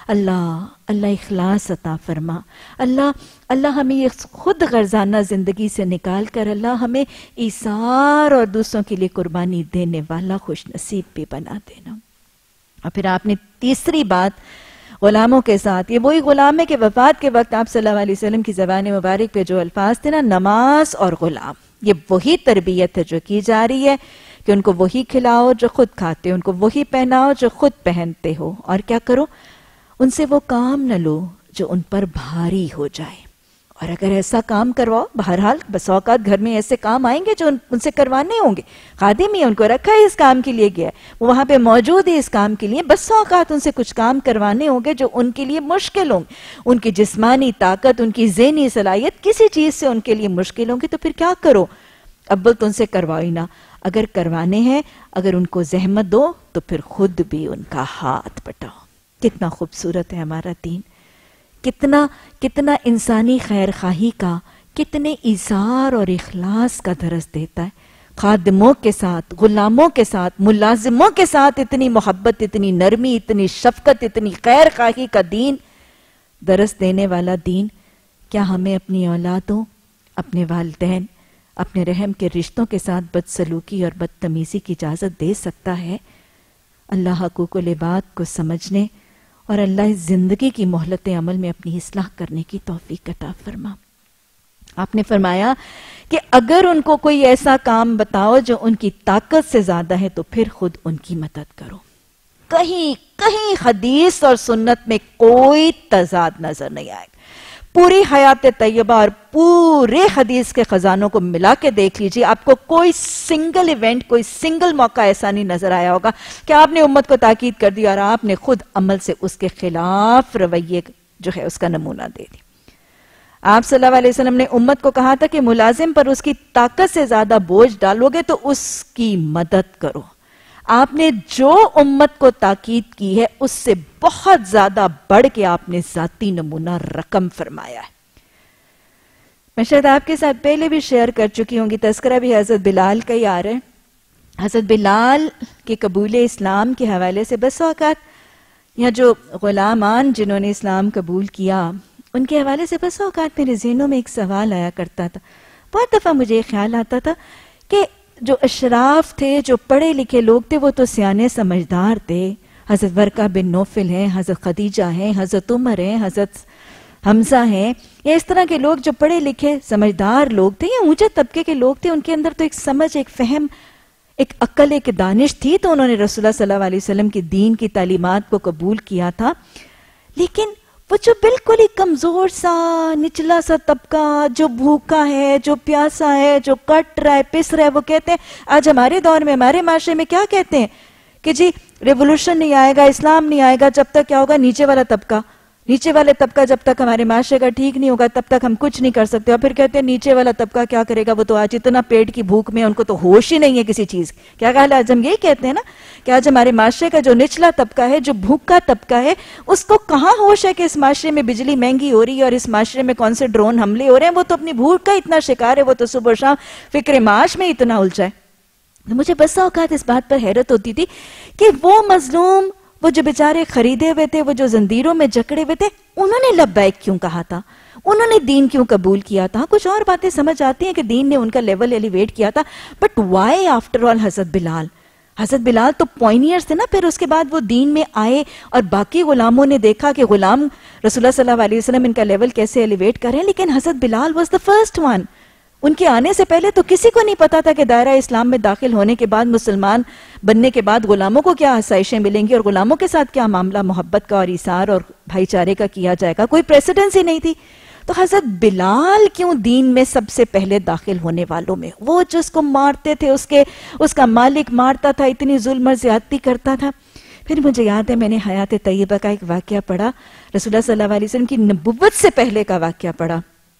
اللہ اخلاص عطا فرما. اللہ ہمیں یہ خود غرضانہ زندگی سے نکال کر اللہ ہمیں ایثار اور دوسروں کے لیے قربانی دینے والا خوش نصیب بھی بنا دینا. اور پھر آپ نے تیسری بات غلاموں کے ساتھ، یہ وہی غلام ہے کہ وفات کے وقت آپ صلی اللہ علیہ وسلم کی زبان مبارک پہ جو الفاظ تھے نا، نماز اور غلام، یہ وہی تربیت ہے جو کی جا رہی ہے کہ ان کو وہی کھلاؤ جو خود کھاتے ہو، ان کو وہی پہناؤ جو خود پہنتے ہو، اور کیا کرو، ان سے وہ کام نہ لو جو ان پر بھاری ہو جائے. اور اگر ایسا کام کرواؤ، بہرحال بس اوقات گھر میں ایسے کام آئیں گے جو ان سے کروانے ہوں گے. خادم ہی ان کو رکھا ہے، اس کام کے لیے گیا ہے، وہ وہاں پہ موجود ہے اس کام کے لیے، بس اوقات ان سے کچھ کام کروانے ہوں گے جو ان کے لیے مشکل ہوں گے. ان کی جسمانی طاقت، ان کی ذہنی صلاحیت کسی چیز سے ان کے لیے مشکل ہوں گی. تو پھر کیا کرو؟ ابل تو ان سے کرواؤ ہی نہ. اگر کروانے ہیں، اگر ان کو زحمت دو تو پھر خود بھی ان کا ہاتھ بٹاؤ. کتنا خوبصورت ہے ہمارا دین، کتنا انسانی خیر خواہی کا، کتنے ایثار اور اخلاص کا درس دیتا ہے. خادموں کے ساتھ، غلاموں کے ساتھ، ملازموں کے ساتھ اتنی محبت، اتنی نرمی، اتنی شفقت، اتنی خیر خواہی کا دین، درس دینے والا دین. کیا ہمیں اپنی اولادوں، اپنے والدین، اپنے رحم کے رشتوں کے ساتھ بدسلوکی اور بدتمیزی کی اجازت دے سکتا ہے؟ اللہ حقوق العباد کو سمجھنے اور اللہ اس زندگی کی مہلت عمل میں اپنی اصلاح کرنے کی توفیق عطا فرما. آپ نے فرمایا کہ اگر ان کو کوئی ایسا کام بتاؤ جو ان کی طاقت سے زیادہ ہے تو پھر خود ان کی مدد کرو. کہیں حدیث اور سنت میں کوئی تضاد نظر نہیں آئے. پوری حیات طیبہ اور پورے حدیث کے خزانوں کو ملا کے دیکھ لیجیے، آپ کو کوئی سنگل ایونٹ، کوئی سنگل موقع ایسا نہیں نظر آیا ہوگا کہ آپ نے امت کو تاکید کر دی اور آپ نے خود عمل سے اس کے خلاف رویے جو ہے اس کا نمونہ دے دی. آپ صلی اللہ علیہ وسلم نے امت کو کہا تھا کہ ملازم پر اس کی طاقت سے زیادہ بوجھ ڈالو گے تو اس کی مدد کرو. آپ نے جو امت کو تاکید کی ہے اس سے بہت زیادہ بڑھ کے آپ نے ذاتی نمونہ رقم فرمایا ہے. میں شاید آپ کے ساتھ پہلے بھی شیئر کر چکی ہوں گی، تذکرہ بھی حضرت بلال کا ہی آ رہا ہے. حضرت بلال کے قبول اسلام کے حوالے سے بس اوقات یا جو غلامان جنہوں نے اسلام قبول کیا ان کے حوالے سے بس اوقات میرے ذہنوں میں ایک سوال آیا کرتا تھا. بہت دفعہ مجھے خیال آتا تھا کہ جو اشراف تھے، جو پڑھے لکھے لوگ تھے، وہ تو سیانے سمجھدار تھے، حضرت ورقہ بن نوفل ہیں، حضرت خدیجہ ہیں، حضرت عمر ہیں، حضرت حمزہ ہیں، یا اس طرح کے لوگ جو پڑھے لکھے سمجھدار لوگ تھے یا اونچے طبقے کے لوگ تھے، ان کے اندر تو ایک سمجھ، ایک فہم، ایک عقل، ایک دانش تھی، تو انہوں نے رسول اللہ صلی اللہ علیہ وسلم کی دین کی تعلیمات کو قبول کیا تھا. لیکن وہ جو بالکل ہی کمزور سا نچلا سا طبقہ، جو بھوکا ہے، جو پیاسا ہے، جو کٹ رہا ہے، پس رہا ہے، وہ کہتے ہیں آج ہمارے دور میں، ہمارے معاشرے میں کیا کہتے ہیں کہ جی ریولوشن نہیں آئے گا، اسلام نہیں آئے گا جب تک کیا ہوگا، نیچے والا طبقہ، نیچے والے طبقہ جب تک ہمارے معاشرے کا ٹھیک نہیں ہوگا تب تک ہم کچھ نہیں کر سکتے. اور پھر کہتے ہیں نیچے والا طبقہ کیا کرے گا، وہ تو آج اتنا پیٹ کی بھوک میں ان کو تو ہوش ہی نہیں ہے کسی چیز. کیا کہا ہے؟ آج ہم یہی کہتے ہیں نا کہ آج ہمارے معاشرے کا جو نچلا طبقہ ہے، جو بھوکا طبقہ ہے، اس کو کہاں ہوش ہے کہ اس معاشرے میں بجلی مہنگی ہو رہی ہے اور اس معاشرے میں کون سے ڈرون حملے ہو رہے ہیں. وہ تو اپنی بھوک کا اتنا شکار ہے، وہ تو صبح و شام فکر معاش میں اتنا الجھا ہے. مجھے بسا اوقات اس بات پر حیرت ہوتی تھی کہ وہ مظلوم، وہ جو بیچارے خریدے ہوئے تھے، وہ جو زنجیروں میں جکڑے ہوئے تھے، انہوں نے لبیک کیوں کہا تھا، انہوں نے دین کیوں قبول کیا تھا. کچھ اور باتیں سمجھ آتی ہیں کہ دین نے ان کا لیول ایلیویٹ کیا تھا، بٹ وائی آفٹر آل حضرت بلال تو پوائنیئرز تھے نا. پھر اس کے بعد وہ دین میں آئے اور باقی غلاموں نے دیکھا کہ غلام رسول اللہ صلی اللہ علیہ وسلم ان کا لیول کیسے ایلیویٹ کر رہے ہیں، لیکن حضرت Bilal was the first one. ان کے آنے سے پہلے تو کسی کو نہیں پتا تھا کہ دائرہ اسلام میں داخل ہونے کے بعد، مسلمان بننے کے بعد غلاموں کو کیا آسائشیں ملیں گی اور غلاموں کے ساتھ کیا معاملہ محبت کا اور ایثار اور بھائی چارے کا کیا جائے گا. کوئی پریسیڈنس ہی نہیں تھی. تو حضرت بلال کیوں دین میں سب سے پہلے داخل ہونے والوں میں؟ وہ جس کو مارتے تھے، اس کا مالک مارتا تھا، اتنی ظلم اور زیادتی کرتا تھا. پھر مجھے یاد ہے میں نے حیات طیبہ کا ایک واقعہ پڑھا، رسول اللہ صلی اللہ علیہ وسلم کی نبوت سے پہلے کا واقعہ پڑھا.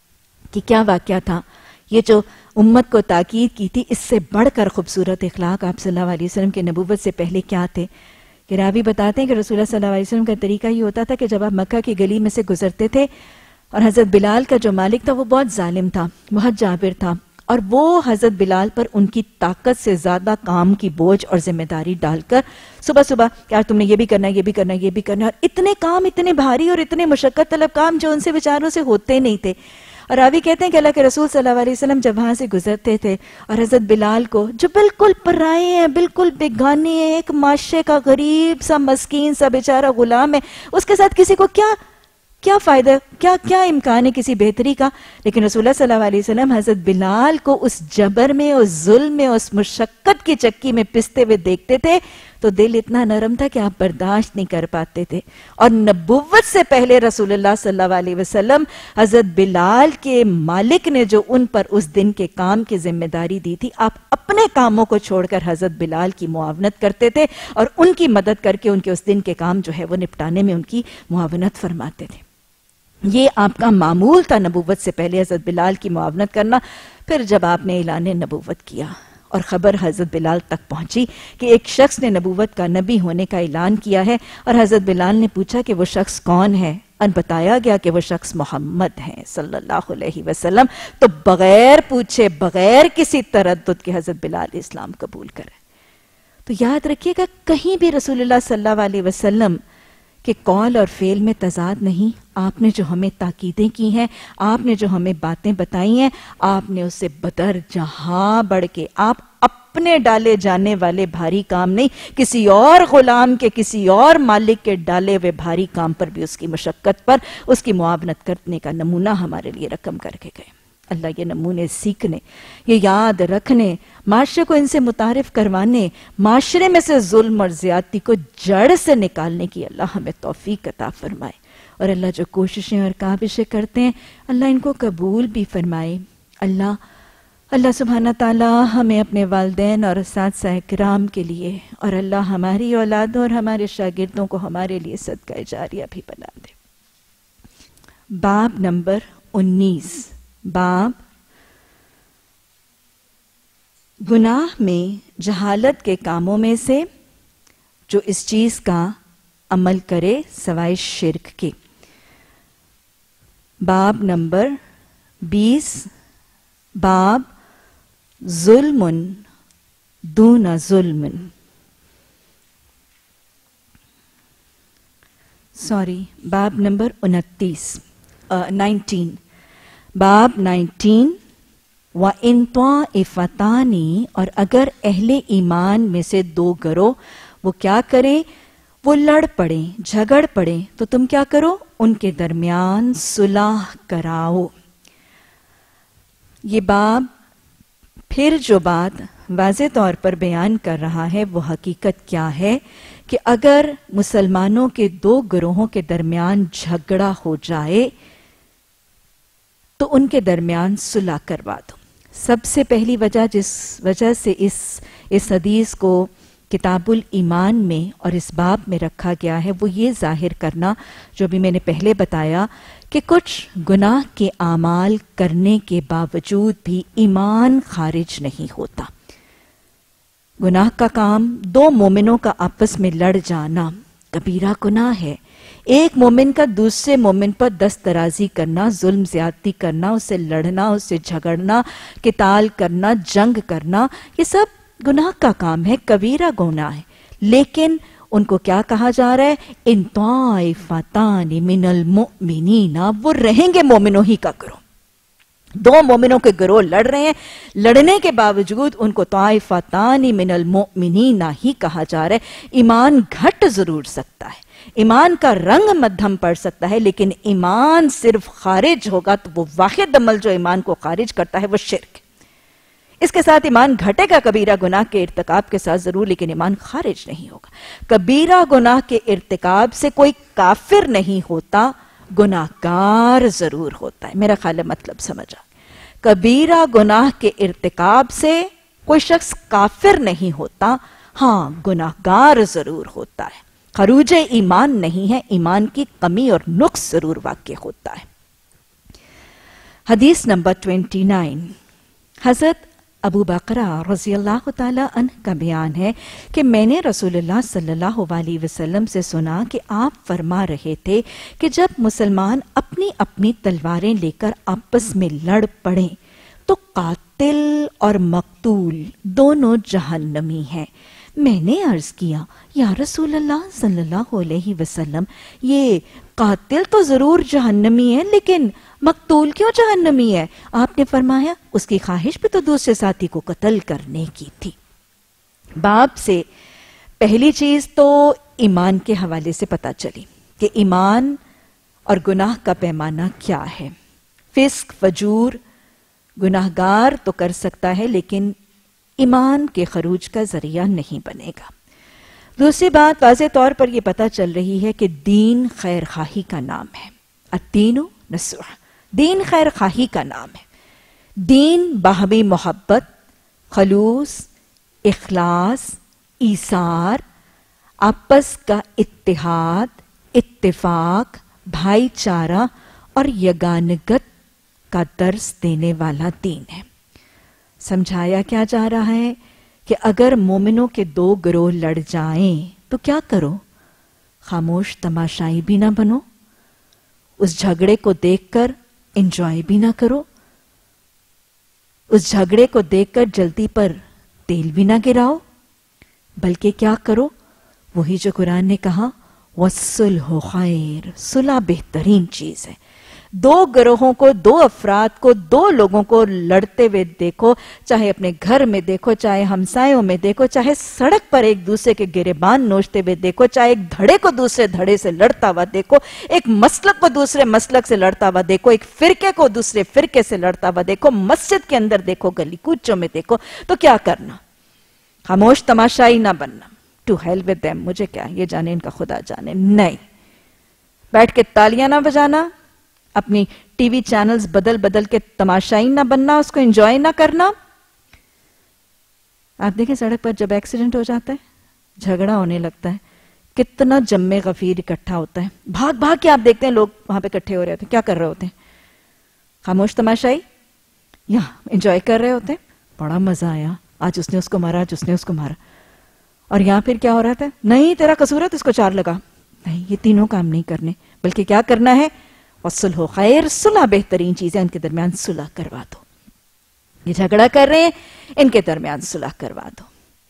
کہ کیا واقعہ تھا؟ یہ جو امت کو تاکید کی تھی، اس سے بڑھ کر خوبصورت اخلاق آپ صلی اللہ علیہ وسلم کے نبوت سے پہلے کیا تھے. کہ راوی بتاتے ہیں کہ رسول اللہ صلی اللہ علیہ وسلم کا طریقہ یہ ہوتا تھا کہ جب آپ مکہ کی گلی میں سے گزرتے تھے اور حضرت بلال کا جو مالک تھا وہ بہت ظالم تھا، بہت جابر تھا، اور وہ حضرت بلال پر ان کی طاقت سے زیادہ کام کی بوجھ اور ذمہ داری ڈال کر صبح صبح کہ تم نے یہ بھی کرنا ہے، یہ بھی کرنا ہے، یہ بھی کرنا ہے، اور اتنے کام، اتنے بھاری اور اتنے مشقت طلب کام جو ان سے بیچاروں سے ہوتے نہیں تھے. اور راوی کہتے ہیں کہ اللہ کے رسول صلی اللہ علیہ وسلم جب وہاں سے گزرتے تھے اور حضرت بلال کو، جو بالکل پرائے ہیں، بالکل بیگانے ہیں، ایک معاشرے کا غریب سا مسکین سا بیچارہ غلام ہے، اس کے ساتھ کسی کو کیا فائدہ، کیا امکان ہے کسی بہتری کا. لیکن رسول اللہ صلی اللہ علیہ وسلم حضرت بلال کو اس جبر میں، اس ظلم میں، اس مشقت کی چکی میں پستے ہوئے دیکھتے تھے تو دل اتنا نرم تھا کہ آپ برداشت نہیں کر پاتے تھے. اور نبوت سے پہلے رسول اللہ صلی اللہ علیہ وسلم حضرت بلال کے مالک نے جو ان پر اس دن کے کام کی ذمہ داری دی تھی، آپ اپنے کاموں کو چھوڑ کر حضرت بلال کی معاونت کرتے تھے اور ان کی مدد کر کے ان کے اس دن کے کام جو ہے وہ نپٹانے میں ان کی معاونت فرماتے تھے. یہ آپ کا معمول تھا نبوت سے پہلے حضرت بلال کی معاونت کرنا. پھر جب آپ نے اعلان نبوت کیا اور خبر حضرت بلال تک پہنچی کہ ایک شخص نے نبوت کا نبی ہونے کا اعلان کیا ہے، اور حضرت بلال نے پوچھا کہ وہ شخص کون ہے، اور بتایا گیا کہ وہ شخص محمد ہیں صلی اللہ علیہ وسلم، تو بغیر پوچھے، بغیر کسی تردد کے حضرت بلال اسلام قبول کرے. تو یاد رکھیے گا، کہیں بھی رسول اللہ صلی اللہ علیہ وسلم کہ قول اور فعل میں تضاد نہیں. آپ نے جو ہمیں تاکیدیں کی ہیں، آپ نے جو ہمیں باتیں بتائی ہیں، آپ نے اس سے بدر جہاں بڑھ کے، آپ اپنے ڈالے جانے والے بھاری کام نہیں، کسی اور غلام کے، کسی اور مالک کے ڈالے ہوئے بھاری کام پر بھی اس کی مشقت پر اس کی معاونت کرنے کا نمونہ ہمارے لیے رقم کر کے گئے. اللہ یہ نمونے سیکھنے، یہ یاد رکھنے، معاشرے کو ان سے متعارف کروانے، معاشرے میں سے ظلم اور زیادتی کو جڑ سے نکالنے کی اللہ ہمیں توفیق عطا فرمائے. اور اللہ جو کوششیں اور کاوشیں کرتے ہیں، اللہ ان کو قبول بھی فرمائے. اللہ سبحانہ تعالی ہمیں اپنے والدین اور اساتذہ کرام کے لیے، اور اللہ ہماری اولادوں اور ہمارے شاگردوں کو ہمارے لیے صدقہ جاریہ بھی بنا دے. باب نمبر 19. باب گناہ میں جہالت کے کاموں میں سے جو اس چیز کا عمل کرے سوائے شرک کے. باب نمبر 20. باب ظلم دون ظلم. باب نمبر 19. باب 19. وَإِن طَائِفَتَانِ، اور اگر اہل ایمان میں سے دو گروہ وہ کیا کریں، وہ لڑ پڑیں، جھگڑ پڑیں تو تم کیا کرو؟ ان کے درمیان صلح کراؤ۔ یہ باب پھر جو بات واضح طور پر بیان کر رہا ہے وہ حقیقت کیا ہے کہ اگر مسلمانوں کے دو گروہوں کے درمیان جھگڑا ہو جائے تو ان کے درمیان صلح کروا دو۔ سب سے پہلی وجہ جس وجہ سے اس حدیث کو کتاب الایمان میں اور اس باب میں رکھا گیا ہے وہ یہ ظاہر کرنا جو بھی میں نے پہلے بتایا کہ کچھ گناہ کے اعمال کرنے کے باوجود بھی ایمان خارج نہیں ہوتا۔ گناہ کا کام، دو مومنوں کا آپس میں لڑ جانا کبیرہ گناہ ہے۔ ایک مومن کا دوسرے مومن پر دست درازی کرنا، ظلم زیادتی کرنا، اسے لڑنا، اسے جھگڑنا، قتال کرنا، جنگ کرنا، یہ سب گناہ کا کام ہے، کبیرہ گناہ ہے۔ لیکن ان کو کیا کہا جا رہا ہے؟ ان طائفتان من المؤمنین، وہ رہیں گے مومنوں ہی کا گروہ۔ دو مومنوں کے گروہ لڑ رہے ہیں، لڑنے کے باوجود ان کو طائفتان من المؤمنین ہی کہا جا رہا ہے۔ ایمان گھٹ ضرور سکتا ہے، ایمان کا رنگ مدھم پڑ سکتا ہے، لیکن ایمان صرف خارج ہوگا تو وہ واحد عمل جو ایمان کو خارج کرتا ہے وہ شرک ہے۔ اس کے ساتھ ایمان گھٹے گا کبیرہ گناہ کے ارتکاب کے ساتھ ضرور، لیکن ایمان خارج نہیں ہوگا۔ کبیرہ گناہ کے ارتکاب سے کوئی کافر نہیں ہوتا، گناہگار ضرور ہوتا ہے۔ میرا خیال ہے مطلب سمجھا۔ کبیرہ گناہ کے ارتکاب سے کوئی شخص کافر نہیں ہوتا، ہاں گناہگار ضرور ہوتا ہے۔ خروج ایمان نہیں ہے، ایمان کی کمی اور نقص ضرور واقع ہوتا ہے۔ حدیث نمبر 29، حضرت ابو بکر رضی اللہ تعالی عنہ کا بیان ہے کہ میں نے رسول اللہ صلی اللہ علیہ وسلم سے سنا کہ آپ فرما رہے تھے کہ جب مسلمان اپنی اپنی تلواریں لے کر آپس میں لڑ پڑیں تو قاتل اور مقتول دونوں جہنمی ہیں۔ میں نے عرض کیا یا رسول اللہ صلی اللہ علیہ وسلم، یہ قاتل تو ضرور جہنمی ہے لیکن مقتول کیوں جہنمی ہے؟ آپ نے فرمایا اس کی خواہش بھی تو دوسرے ساتھی کو قتل کرنے کی تھی۔ باب سے پہلی چیز تو ایمان کے حوالے سے پتہ چلی کہ ایمان اور گناہ کا پیمانہ کیا ہے۔ فسق، فجور، گناہگار تو کر سکتا ہے لیکن ایمان کے خروج کا ذریعہ نہیں بنے گا۔ دوسری بات واضح طور پر یہ پتہ چل رہی ہے کہ دین خیر خواہی کا نام ہے۔ الدین نصوح، دین خیر خواہی کا نام ہے۔ دین باہمی محبت، خلوص، اخلاص، ایثار، آپس کا اتحاد، اتفاق، بھائی چارہ اور یگانگت کا درس دینے والا دین ہے۔ سمجھایا کیا جا رہا ہے کہ اگر مومنوں کے دو گروہ لڑ جائیں تو کیا کرو؟ خاموش تماشائی بھی نہ بنو، اس جھگڑے کو دیکھ کر انجوائے بھی نہ کرو، اس جھگڑے کو دیکھ کر جلدی پر تیل بھی نہ گراؤ، بلکہ کیا کرو؟ وہی جو قرآن نے کہا وَالصُّلْحُ خَيْرٌ، صلح بہترین چیز ہے۔ دو گروہوں کو، دو افراد کو، دو لوگوں کو لڑتے ہوئے دیکھو، چاہے اپنے گھر میں دیکھو، چاہے ہمسایوں میں دیکھو، چاہے سڑک پر ایک دوسرے کے گریبان نوچتے ہوئے دیکھو، چاہے ایک دھڑے کو دوسرے دھڑے سے لڑتا ہوا دیکھو، ایک مسلک کو دوسرے مسلک سے لڑتا ہوا دیکھو، ایک فرقے کو دوسرے فرقے سے لڑتا ہوا دیکھو، مسجد کے اندر دیکھو، گلی کوچوں میں دیکھو، تو کیا کرنا؟ خاموش تماشائی نہ بننا۔ ٹو ہیل ود دیم، مجھے کیا، یہ جانے ان کا خدا جانے، نہیں۔ بیٹھ کے تالیاں نہ بجانا، اپنی ٹی وی چینلز بدل بدل کے تماشائی نہ بننا، اس کو انجوائے نہ کرنا۔ آپ دیکھیں سڑک پر جب ایکسیڈنٹ ہو جاتا ہے، جھگڑا ہونے لگتا ہے، کتنا جمع غفیر اکٹھا ہوتا ہے، بھاگ بھاگ کے آپ دیکھتے ہیں لوگ وہاں پہ اکٹھے ہو رہے ہوتے ہیں، کیا کر رہے ہوتے ہیں؟ خاموش تماشائی یا انجوائے کر رہے ہوتے ہیں، بڑا مزہ آیا، آج اس نے اس کو مارا، آج اس نے اس کو مارا۔ اور یہاں پھر کیا ہو رہا تھا؟ نہیں تیرا قصور ہے تو اس کو چار لگا۔ نہیں، یہ تینوں کام نہیں کرنے، بلکہ کیا کرنا ہے؟ وَالصُّلْحُ خَيْرٌ، صلح بہترین چیز ہے، ان کے درمیان صلح کروا دو۔ یہ جھگڑا کر رہے ہیں، ان کے درمیان صلح کروا دو۔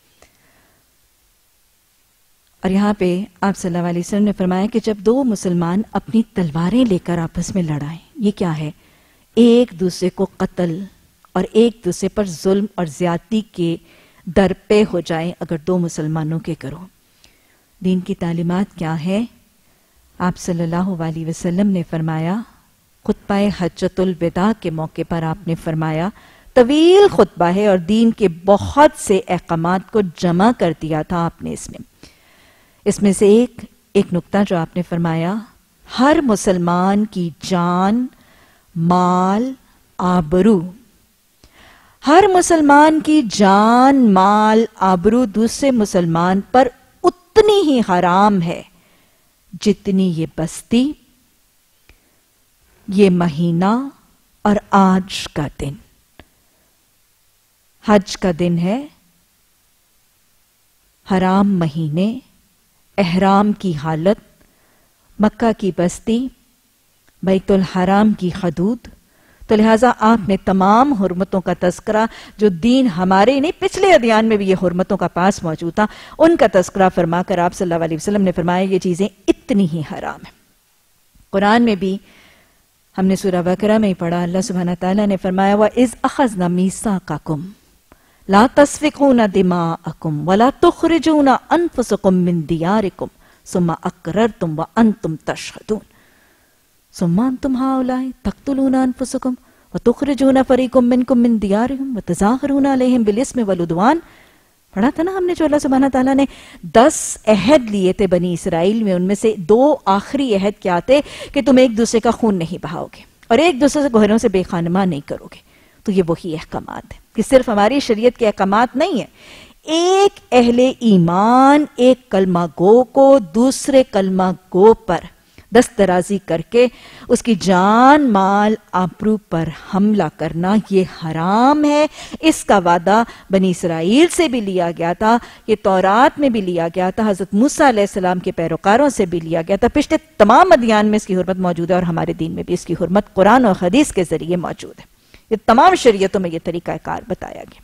اور یہاں پہ آپ صلی اللہ علیہ وسلم نے فرمایا کہ جب دو مسلمان اپنی تلواریں لے کر آپس میں لڑائیں، یہ کیا ہے؟ ایک دوسرے کو قتل اور ایک دوسرے پر ظلم اور زیادتی کے در پہ ہو جائیں، اگر دو مسلمانوں کے گروہ دین کی تعلیمات کیا ہے؟ آپ صلی اللہ علیہ وسلم نے فرمایا، خطبہ حجۃ الوداع کے موقع پر آپ نے فرمایا، طویل خطبہ ہے اور دین کے بہت سے احکامات کو جمع کر دیا تھا آپ نے اس میں سے ایک نقطہ جو آپ نے فرمایا، ہر مسلمان کی جان، مال، آبرو، ہر مسلمان کی جان، مال، آبرو دوسرے مسلمان پر اتنی ہی حرام ہے جتنی یہ بستی، یہ مہینہ اور آج کا دن۔ حج کا دن ہے، حرام مہینے، احرام کی حالت، مکہ کی بستی، بیت الحرام کی حدود، تو لہٰذا آپ نے تمام حرمتوں کا تذکرہ، جو دین ہمارے نہیں پچھلے ادیان میں بھی یہ حرمتوں کا پاس موجود تھا، ان کا تذکرہ فرما کر آپ صلی اللہ علیہ وسلم نے فرمایا یہ چیزیں اتنی ہی حرام ہیں۔ قرآن میں بھی ہم نے سورہ بقرہ میں ہی پڑھا، اللہ سبحانہ تعالیٰ نے فرمایا وَإِذْ أَخَذْنَا مِيثَاقَكُمْ لَا تَسْفِكُونَ دِمَاءَكُمْ وَلَا تُخْرِجُونَ أَنفُسَكُمْ مِنْ دِيَارِكُمْ ثُمَّ أَقْرَرْتُمْ وَأَنْتُمْ تَشْهَدُونَ ثُمَّ أَنْتُمْ هَؤُلَاءِ تَقْتُلُونَ أَنفُسَكُمْ وَتُخْرِجُونَ فَرِيقًا مِّنْكُمْ مِنْ دِيَارِهِمْ وَتَظَاهِرُونَ عَلَيْهِمْ بِالْإِثْمِ وَالْعُدْوَانِ۔ پڑھا تھا نا ہم نے جو اللہ سبحانہ تعالیٰ نے 10 عہد لیے تھے بنی اسرائیل میں، ان میں سے 2 آخری عہد کیا تھے کہ تم ایک دوسرے کا خون نہیں بہاؤ گے اور ایک دوسرے سے گھروں سے بے خانماں نہیں کرو گے۔ تو یہ وہی احکامات ہیں کہ صرف ہماری شریعت کے احکامات نہیں ہیں، ایک اہل ایمان ایک کلمہ گو کو دوسرے کلمہ گو پر دست درازی کر کے اس کی جان، مال، آبرو پر حملہ کرنا یہ حرام ہے۔ اس کا وعدہ بنی اسرائیل سے بھی لیا گیا تھا، یہ تورات میں بھی لیا گیا تھا، حضرت موسیٰ علیہ السلام کے پیروکاروں سے بھی لیا گیا تھا، پچھلے تمام ادیان میں اس کی حرمت موجود ہے اور ہمارے دین میں بھی اس کی حرمت قرآن اور حدیث کے ذریعے موجود ہے۔ یہ تمام شریعتوں میں یہ طریقہ کار بتایا گیا۔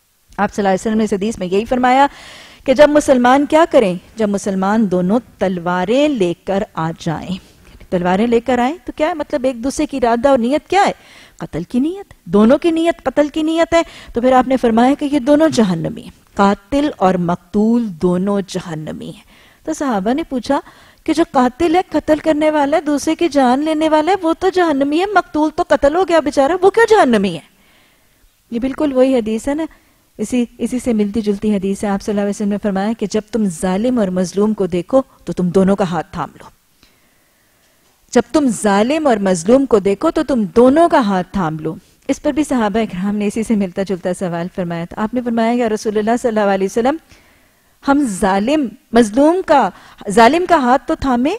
آپ صلی اللہ علیہ وسلم نے اس حدیث میں یہی فرمایا کہ جب مسلمان کیا کریں، جب مسلمان دونوں تلواریں لے کر آ جائیں، تلواریں لے کر آئیں تو کیا ہے مطلب ایک دوسرے کی ارادہ اور نیت کیا ہے؟ قتل کی نیت، دونوں کی نیت قتل کی نیت ہے، تو پھر آپ نے فرمایا کہ یہ دونوں جہنمی ہیں، قاتل اور مقتول دونوں جہنمی ہیں۔ تو صحابہ نے پوچھا کہ جو قاتل ہے، قتل کرنے والا ہے، دوسرے کی جان لینے والا ہے، وہ تو جہنمی ہے، مقتول تو قتل ہو گیا بیچارہ، وہ کیوں جہنمی ہے؟ یہ بالکل وہی حدیث ہے نا، اسی سے ملتی جلتی حدیث ہے۔ آپ صلی اللہ علیہ وسلم نے فرمایا کہ جب تم ظالم اور مظلوم کو دیکھو تو تم دونوں کا ہاتھ تھام لو، جب تم ظالم اور مظلوم کو دیکھو تو تم دونوں کا ہاتھ تھام لو۔ اس پر بھی صحابہ اکرام نے اسی سے ملتا جلتا سوال فرمایا تھا۔ آپ نے فرمایا یا رسول اللہ صلی اللہ علیہ وسلم، ہم ظالم کا ہاتھ تو تھامے،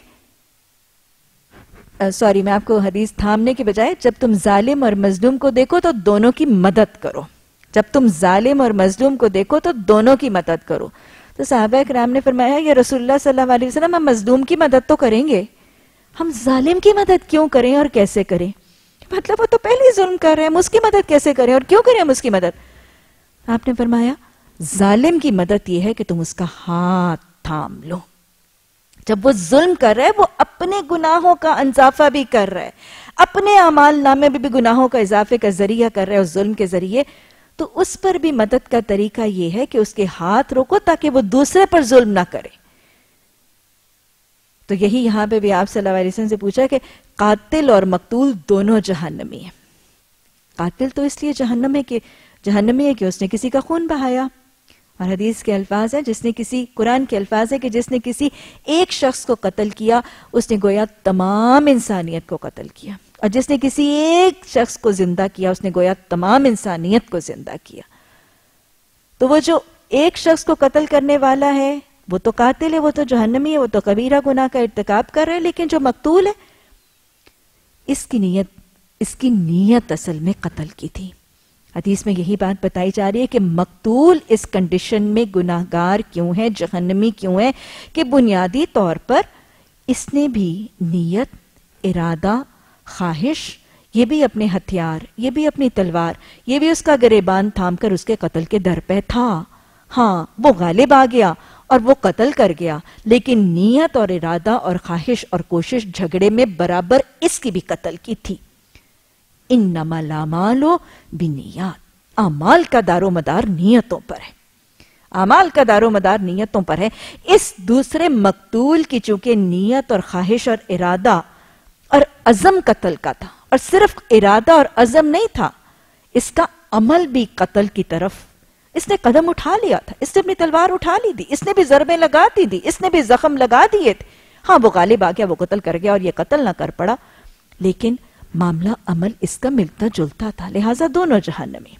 میں آپ کو حدیث تھامنے کے بجائے جب تم ظالم اور مظلوم کو دیکھو تو دونوں کی مدد کرو، جب تم ظالم اور مظلوم کو دیکھو تو دونوں کی مدد کرو۔ تو صحابہ اکرام نے فرمایا یا رسول اللہ صلی اللہ علیہ وسلم، ہم مظلوم کی مدد تو کریں گے، ہم ظالم کی مدد کیوں کریں اور کیسے کریں؟ مطلب وہ تو پہلے ہی ظلم کر رہے ہیں، ہم اس کی مدد کیسے کریں اور کیوں کریں ہم اس کی مدد؟ آپ نے فرمایا ظالم کی مدد یہ ہے کہ تم اس کا ہاتھ تھام لو، جب وہ ظلم کر رہا ہے وہ اپنے گناہوں کا اضافہ بھی کر رہا ہے، اپنے اعمال نامے میں بھی گناہوں کا اضافے کا ذریعہ کر رہا ہے اس ظلم کے ذریعے، تو اس پر بھی مدد کا طریقہ یہ ہے کہ اس کے ہاتھ روکو تاکہ وہ دوسرے پر ظلم نہ کرے۔ تو یہی یہاں پہ بھی آپ صلی اللہ علیہ وسلم سے پوچھا کہ قاتل اور مقتول دونوں جہنمی ہیں۔ قاتل تو اس لیے جہنمی ہے کہ اس نے کسی کا خون بہایا، اور حدیث کے الفاظ ہیں قرآن کے الفاظ ہیں کہ جس نے کسی ایک شخص کو قتل کیا اس نے گویا تمام انسانیت کو قتل کیا، اور جس نے کسی ایک شخص کو زندہ کیا اس نے گویا تمام انسانیت کو زندہ کیا۔ تو وہ جو ایک شخص کو قتل کرنے والا ہے وہ تو قاتل ہے، وہ تو جہنمی ہے، وہ تو کبیرہ گناہ کا ارتکاب کر رہے ہیں، لیکن جو مقتول ہے اس کی نیت اصل میں قتل کی تھی۔ حدیث میں یہی بات بتائی جا رہی ہے کہ مقتول اس کنڈیشن میں گناہگار کیوں ہے، جہنمی کیوں ہے، کہ بنیادی طور پر اس نے بھی نیت، ارادہ، خواہش، یہ بھی اپنے ہتھیار، یہ بھی اپنی تلوار، یہ بھی اس کا گریبان تھام کر اس کے قتل کے در پہ تھا۔ ہاں وہ غالب آ گیا اور وہ قتل کر گیا، لیکن نیت اور ارادہ اور خواہش اور کوشش جھگڑے میں برابر اس کی بھی قتل کی تھی۔ انما الاعمال بالنیات، اعمال کا دار و مدار نیتوں پر ہے۔ اعمال کا دار و مدار نیتوں پر ہے. اس دوسرے مقتول کی چونکہ نیت اور خواہش اور ارادہ اور عزم قتل کا تھا، اور صرف ارادہ اور عزم نہیں تھا، اس کا عمل بھی قتل کی طرف. اس نے قدم اٹھا لیا تھا، اس نے اپنی تلوار اٹھا لی تھی، اس نے بھی ضربیں لگا دی، اس نے بھی زخم لگا دیے تھے. ہاں وہ غالب آ گیا، وہ قتل کر گیا اور یہ قتل نہ کر پڑا، لیکن معاملہ عمل اس کا ملتا جلتا تھا، لہٰذا دونوں جہنمی.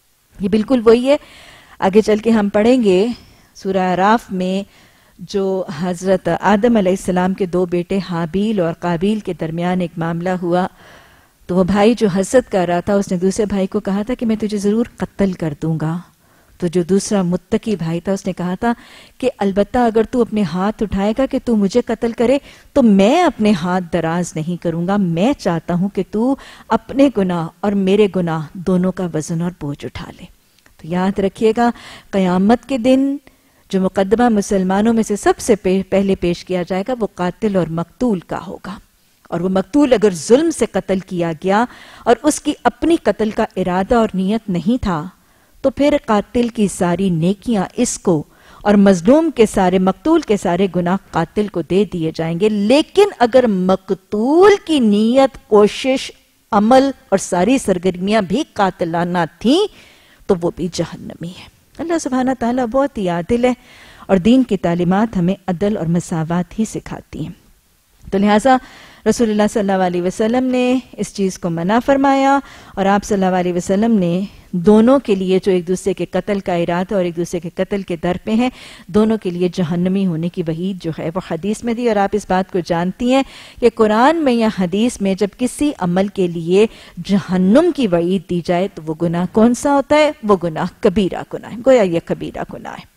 یہ بالکل وہی ہے. آگے چل کے ہم پڑھیں گے سورہ اعراف میں جو حضرت آدم علیہ السلام کے دو بیٹے حابیل اور قابیل کے درمیان ایک معاملہ ہوا. تو وہ بھائی جو حسد کر رہا تھا اس نے دوسرے بھائی کو کہا تھا کہ میں تجھے ضرور قتل کر دوں گا. تو جو دوسرا متقی بھائی تھا اس نے کہا تھا کہ البتہ اگر تو اپنے ہاتھ اٹھائے گا کہ تو مجھے قتل کرے تو میں اپنے ہاتھ دراز نہیں کروں گا. میں چاہتا ہوں کہ تو اپنے گناہ اور میرے گناہ دونوں کا وزن اور بوجھ اٹھا لے. تو یاد رکھیے گا قیامت کے دن جو مقدمہ مسلمانوں میں سے سب سے پہلے پیش کیا جائے گا وہ قاتل اور مقتول کا ہوگا. اور وہ مقتول اگر ظلم سے قتل کیا گیا اور اس کی اپنی قتل کا ارادہ اور نیت نہیں تھا تو پھر قاتل کی ساری نیکیاں اس کو اور مظلوم کے سارے مقتول کے سارے گناہ قاتل کو دے دیے جائیں گے. لیکن اگر مقتول کی نیت، کوشش، عمل اور ساری سرگرمیاں بھی قاتلانہ تھیں تو وہ بھی جہنمی ہے. اللہ سبحانہ تعالیٰ بہت ہی عادل ہے اور دین کی تعلیمات ہمیں عدل اور مساوات ہی سکھاتی ہیں. تو لہٰذا رسول اللہ صلی اللہ علیہ وسلم نے اس چیز کو منع فرمایا اور آپ صلی اللہ علیہ وسلم نے دونوں کے لیے جو ایک دوسرے کے قتل کا ارادہ اور ایک دوسرے کے قتل کے در پہ ہیں دونوں کے لیے جہنمی ہونے کی وعید جو ہے وہ حدیث میں دی. اور آپ اس بات کو جانتی ہیں کہ قرآن میں یا حدیث میں جب کسی عمل کے لیے جہنم کی وعید دی جائے تو وہ گناہ کون سا ہوتا ہے؟ وہ گناہ کبیرہ گناہ ہے. گویا یہ کبیرہ گناہ ہے.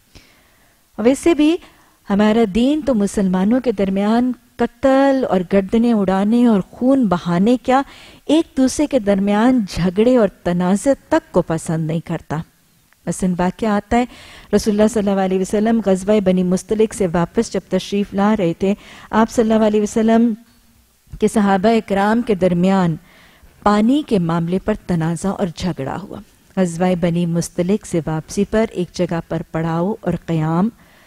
ویسے بھی ہمارا دین تو مسلمانوں کے درمیان قتل اور گردنیں اڑانے اور خون بہانے کیا ایک دوسرے کے درمیان جھگڑے اور تنازع تک کو پسند نہیں کرتا. مثلا واقعہ آتا ہے رسول اللہ صلی اللہ علیہ وسلم غزوہ بنی مستلق سے واپس جب تشریف لا رہے تھے آپ صلی اللہ علیہ وسلم کے صحابہ اکرام کے درمیان پانی کے معاملے پر تنازع اور جھگڑا ہوا. غزوہ بنی مستلق سے واپسی پر ایک جگہ پر پڑاؤ اور قیام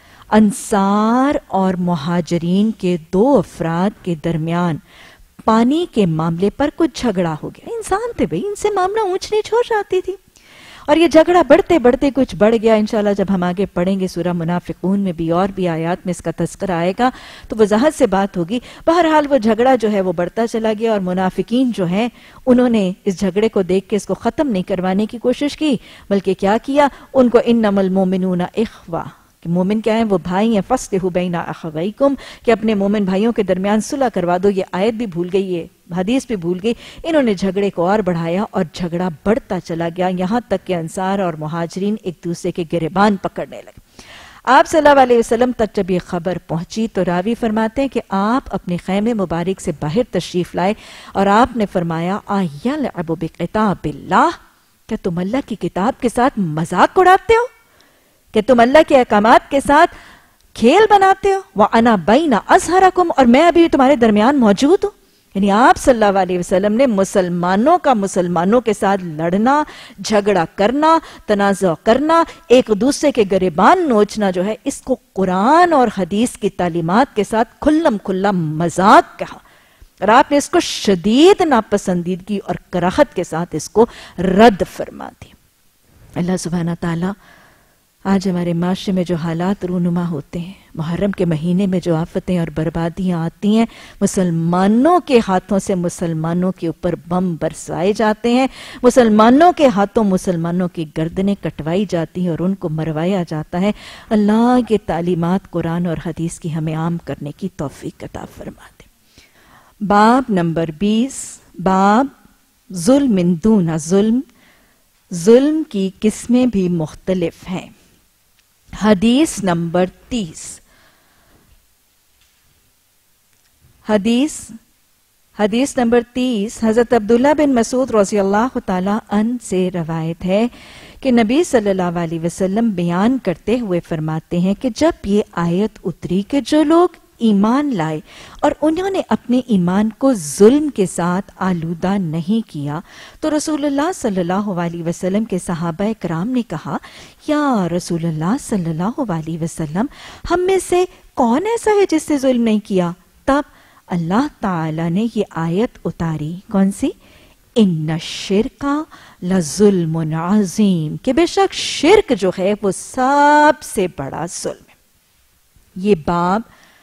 انصار اور مہاجرین کے دو افراد کے درمیان پانی کے معاملے پر کچھ جھگڑا ہو گیا. انسان تھے بھئی، ان سے معاملہ اونچ نیچ ہو جاتی تھی اور یہ جھگڑا بڑھتے بڑھتے کچھ بڑھ گیا. انشاءاللہ جب ہم آگے پڑھیں گے سورہ منافقون میں بھی اور بھی آیات میں اس کا تذکرہ آئے گا تو وضاحت سے بات ہوگی. بہرحال وہ جھگڑا جو ہے وہ بڑھتا چلا گیا اور منافقین جو ہیں انہوں نے اس جھگڑے کو دیکھ کے اس کو ختم نہیں کروانے کی کوشش کی بلکہ کیا کیا، ان کو انما المؤمنون اخوہ، کہ مومن کیا ہیں؟ وہ بھائی ہیں. فاصلحوا بین اخویکم، کہ اپنے مومن بھائیوں کے درمیان صلح کروا دو. یہ آیت بھی بھول گئی، یہ حدیث بھی بھول گئی. انہوں نے جھگڑے کو اور بڑھایا اور جھگڑا بڑھتا چلا گیا یہاں تک کہ انصار اور مہاجرین ایک دوسرے کے گریبان پکڑنے لگے. آپ صلی اللہ علیہ وسلم تک جب یہ خبر پہنچی تو راوی فرماتے ہیں کہ آپ اپنے خیمے مبارک سے باہر تشریف لائے اور آپ نے فرمایا ایلعب بکتاب اللہ، کیا تم اللہ کی کتاب کے ساتھ مذاق اڑاتے ہو؟ کہ تم اللہ کے احکامات کے ساتھ کھیل بناتے ہو؟ وَأَنَا بَيْنَ أَظْهَرَكُمْ، اور میں ابھی تمہارے درمیان موجود ہوں. یعنی آپ صلی اللہ علیہ وسلم نے مسلمانوں کا مسلمانوں کے ساتھ لڑنا، جھگڑا کرنا، تنازع کرنا، ایک دوسرے کے گریبان نوچنا جو ہے اس کو قرآن اور حدیث کی تعلیمات کے ساتھ کھلم کھلا مذاق کہا اور آپ نے اس کو شدید ناپسندیدگی اور کراہت کے ساتھ اس کو رد فرما دی. اللہ سبحانہ تعالی آج ہمارے معاشرے میں جو حالات رونما ہوتے ہیں، محرم کے مہینے میں جو آفتیں اور بربادیاں آتی ہیں، مسلمانوں کے ہاتھوں سے مسلمانوں کے اوپر بم برسائے جاتے ہیں، مسلمانوں کے ہاتھوں مسلمانوں کی گردنیں کٹوائی جاتی ہیں اور ان کو مروایا جاتا ہے. اللہ کے تعلیمات قرآن اور حدیث کی ہمیں عام کرنے کی توفیق عطا فرما دے. باب نمبر 20، باب ظلم دون ظلم. ظلم کی قسمیں بھی مختلف ہیں. حدیث نمبر 30. حدیث نمبر 30 حضرت عبداللہ بن مسعود رضی اللہ تعالیٰ عنہ سے روایت ہے کہ نبی صلی اللہ علیہ وسلم بیان کرتے ہوئے فرماتے ہیں کہ جب یہ آیت اتری کہ جو لوگ ایمان لائے اور انہوں نے اپنے ایمان کو ظلم کے ساتھ آلودہ نہیں کیا تو رسول اللہ صلی اللہ علیہ وسلم کے صحابہ کرام نے کہا یا رسول اللہ صلی اللہ علیہ وسلم ہم میں سے کون ایسا ہے جس نے ظلم نہیں کیا؟ تب اللہ تعالی نے یہ آیت اتاری، کون سی؟ ان الشرک لظلم عظیم، کہ بے شک شرک جو ہے وہ سب سے بڑا ظلم ہے۔ یہ باب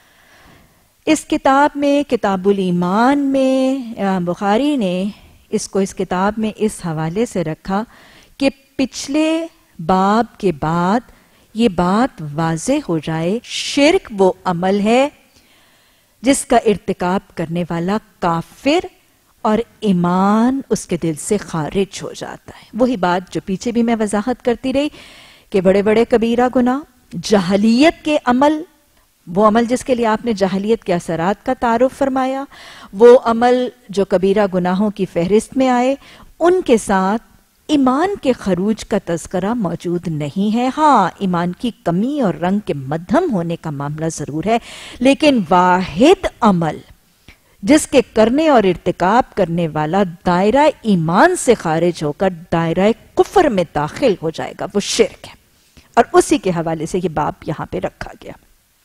اس کتاب میں، کتاب الایمان میں، امام بخاری نے اس کو اس کتاب میں اس حوالے سے رکھا کہ پچھلے باب کے بعد یہ بات واضح ہو جائے شرک وہ عمل ہے جس کا ارتکاب کرنے والا کافر اور ایمان اس کے دل سے خارج ہو جاتا ہے۔ وہی بات جو پیچھے بھی میں وضاحت کرتی رہی کہ بڑے بڑے کبیرہ گناہ، جاہلیت کے عمل، وہ عمل جس کے لیے آپ نے جاہلیت کے اثرات کا تعارف فرمایا، وہ عمل جو کبیرہ گناہوں کی فہرست میں آئے، ان کے ساتھ ایمان کے خروج کا تذکرہ موجود نہیں ہے۔ ہاں، ایمان کی کمی اور رنگ کے مدھم ہونے کا معاملہ ضرور ہے، لیکن واحد عمل جس کے کرنے اور ارتکاب کرنے والا دائرہ ایمان سے خارج ہو کر دائرہ کفر میں داخل ہو جائے گا وہ شرک ہے، اور اسی کے حوالے سے یہ باب یہاں پہ رکھا گیا۔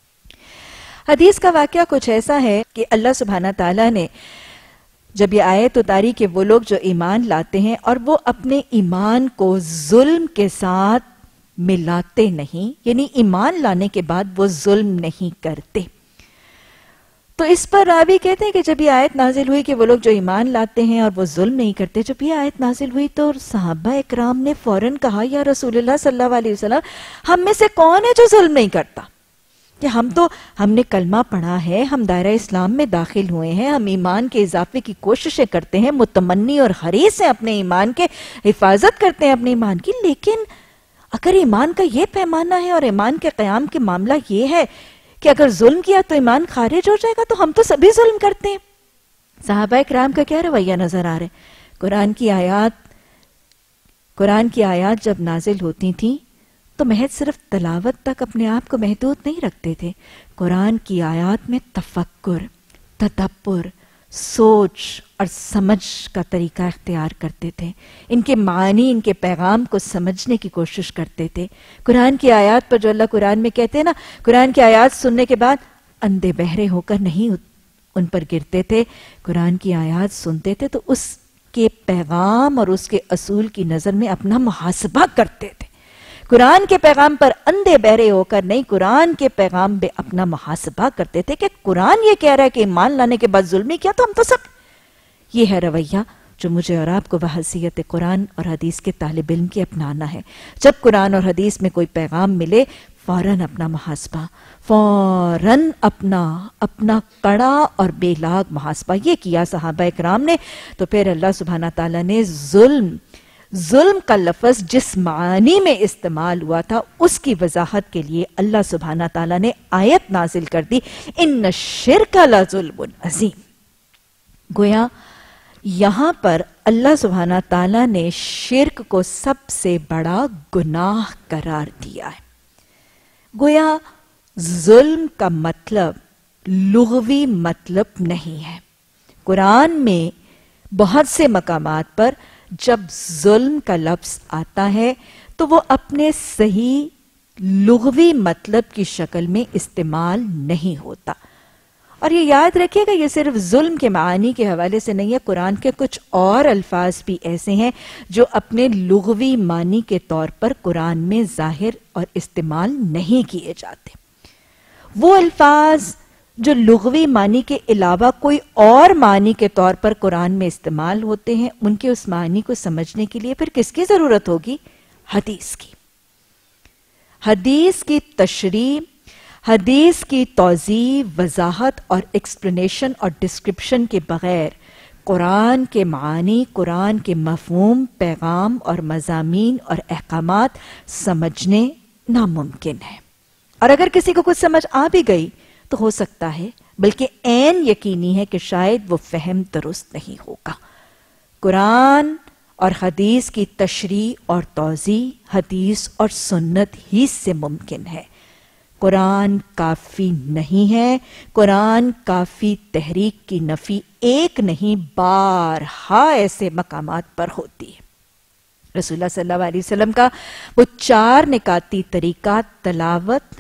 حدیث کا واقعہ کچھ ایسا ہے کہ اللہ سبحانہ تعالیٰ نے جب یہ آیت اتاری کہ وہ لوگ جو ایمان لاتے ہیں اور وہ اپنے ایمان کو ظلم کے ساتھ ملاتے نہیں، یعنی ایمان لانے کے بعد وہ ظلم نہیں کرتے، تو اس پر راوی کہتے ہیں کہ جب یہ آیت نازل ہوئی کہ وہ لوگ جو ایمان لاتے ہیں اور وہ ظلم نہیں کرتے، جب یہ آیت نازل ہوئی تو صحابہ اکرام نے فوراً کہا یا رسول اللہ صلی اللہ علیہ وسلم ہم میں سے کون ہے جو ظلم نہیں کرتا؟ کہ ہم نے کلمہ پڑھا ہے، ہم دائرہ اسلام میں داخل ہوئے ہیں، ہم ایمان کے اضافے کی کوششیں کرتے ہیں، متمنی اور حریص ہیں اپنے ایمان کے، حفاظت کرتے ہیں اپنے ایمان کی، لیکن اگر ایمان کا یہ پیمانہ ہے اور ایمان کے قیام کے معاملہ یہ ہے کہ اگر ظلم کیا تو ایمان خارج ہو جائے گا، تو ہم تو سبھی ظلم کرتے ہیں۔ صحابہ اکرام کا کیا رویہ نظر آ رہا ہے؟ قرآن کی آیات جب نازل ہوتی تھیں تو محض صرف تلاوت تک اپنے آپ کو محدود نہیں رکھتے تھے، قرآن کی آیات میں تفکر، تدبر، سوچ اور سمجھ کا طریقہ اختیار کرتے تھے، ان کے معنی، ان کے پیغام کو سمجھنے کی کوشش کرتے تھے۔ قرآن کی آیات پر جو اللہ قرآن میں کہتے ہیں نا، قرآن کی آیات سننے کے بعد اندھے بہرے ہو کر نہیں ان پر گرتے تھے، قرآن کی آیات سنتے تھے تو اس کے پیغام اور اس کے اصول کی نظر میں اپنا محاسبہ کرتے تھے۔ قرآن کے پیغام پر اندھے بہرے ہو کر نہیں، قرآن کے پیغام پہ اپنا محاسبہ کرتے تھے کہ قرآن یہ کہہ رہا ہے کہ ایمان لانے کے بعد ظلم نہیں کیا تو ہم تو سب۔ یہ ہے رویہ جو مجھے اور آپ کو بحیثیت قرآن اور حدیث کے طالب علم کے اپنانا ہے۔ جب قرآن اور حدیث میں کوئی پیغام ملے، فوراً اپنا محاسبہ، فوراً اپنا کڑا اور بے لاگ محاسبہ، یہ کیا صحابہ اکرام نے۔ تو پھر اللہ سبحانہ تعالیٰ نے ظلم کا لفظ جس معنی میں استعمال ہوا تھا اس کی وضاحت کے لیے اللہ سبحانہ تعالیٰ نے آیت نازل کر دی، ان الشرک لظلم عظیم۔ گویا یہاں پر اللہ سبحانہ تعالیٰ نے شرک کو سب سے بڑا گناہ قرار دیا ہے۔ گویا ظلم کا مطلب لغوی مطلب نہیں ہے۔ قرآن میں بہت سے مقامات پر جب ظلم کا لفظ آتا ہے تو وہ اپنے صحیح لغوی مطلب کی شکل میں استعمال نہیں ہوتا، اور یہ یاد رکھیے گا یہ صرف ظلم کے معانی کے حوالے سے نہیں ہے، قرآن کے کچھ اور الفاظ بھی ایسے ہیں جو اپنے لغوی معنی کے طور پر قرآن میں ظاہر اور استعمال نہیں کیے جاتے۔ وہ الفاظ جو لغوی معنی کے علاوہ کوئی اور معنی کے طور پر قرآن میں استعمال ہوتے ہیں، ان کے اس معنی کو سمجھنے کے لیے پھر کس کی ضرورت ہوگی؟ حدیث کی۔ حدیث کی تشریح، حدیث کی توضیح، وضاحت اور ایکسپلینیشن اور ڈسکرپشن کے بغیر قرآن کے معانی، قرآن کے مفہوم، پیغام اور مضامین اور احکامات سمجھنے ناممکن ہے۔ اور اگر کسی کو کچھ سمجھ آ بھی گئی تو ہو سکتا ہے، بلکہ عین یقینی ہے کہ شاید وہ فہم درست نہیں ہوگا۔ قرآن اور حدیث کی تشریح اور توضیح حدیث اور سنت ہی سے ممکن ہے۔ قرآن کافی نہیں ہے. قرآن کافی تحریک کی نفی ایک نہیں بارہا ایسے مقامات پر ہوتی ہے. رسول اللہ صلی اللہ علیہ وسلم کا وہ 4 نکاتی طریقہ تلاوت،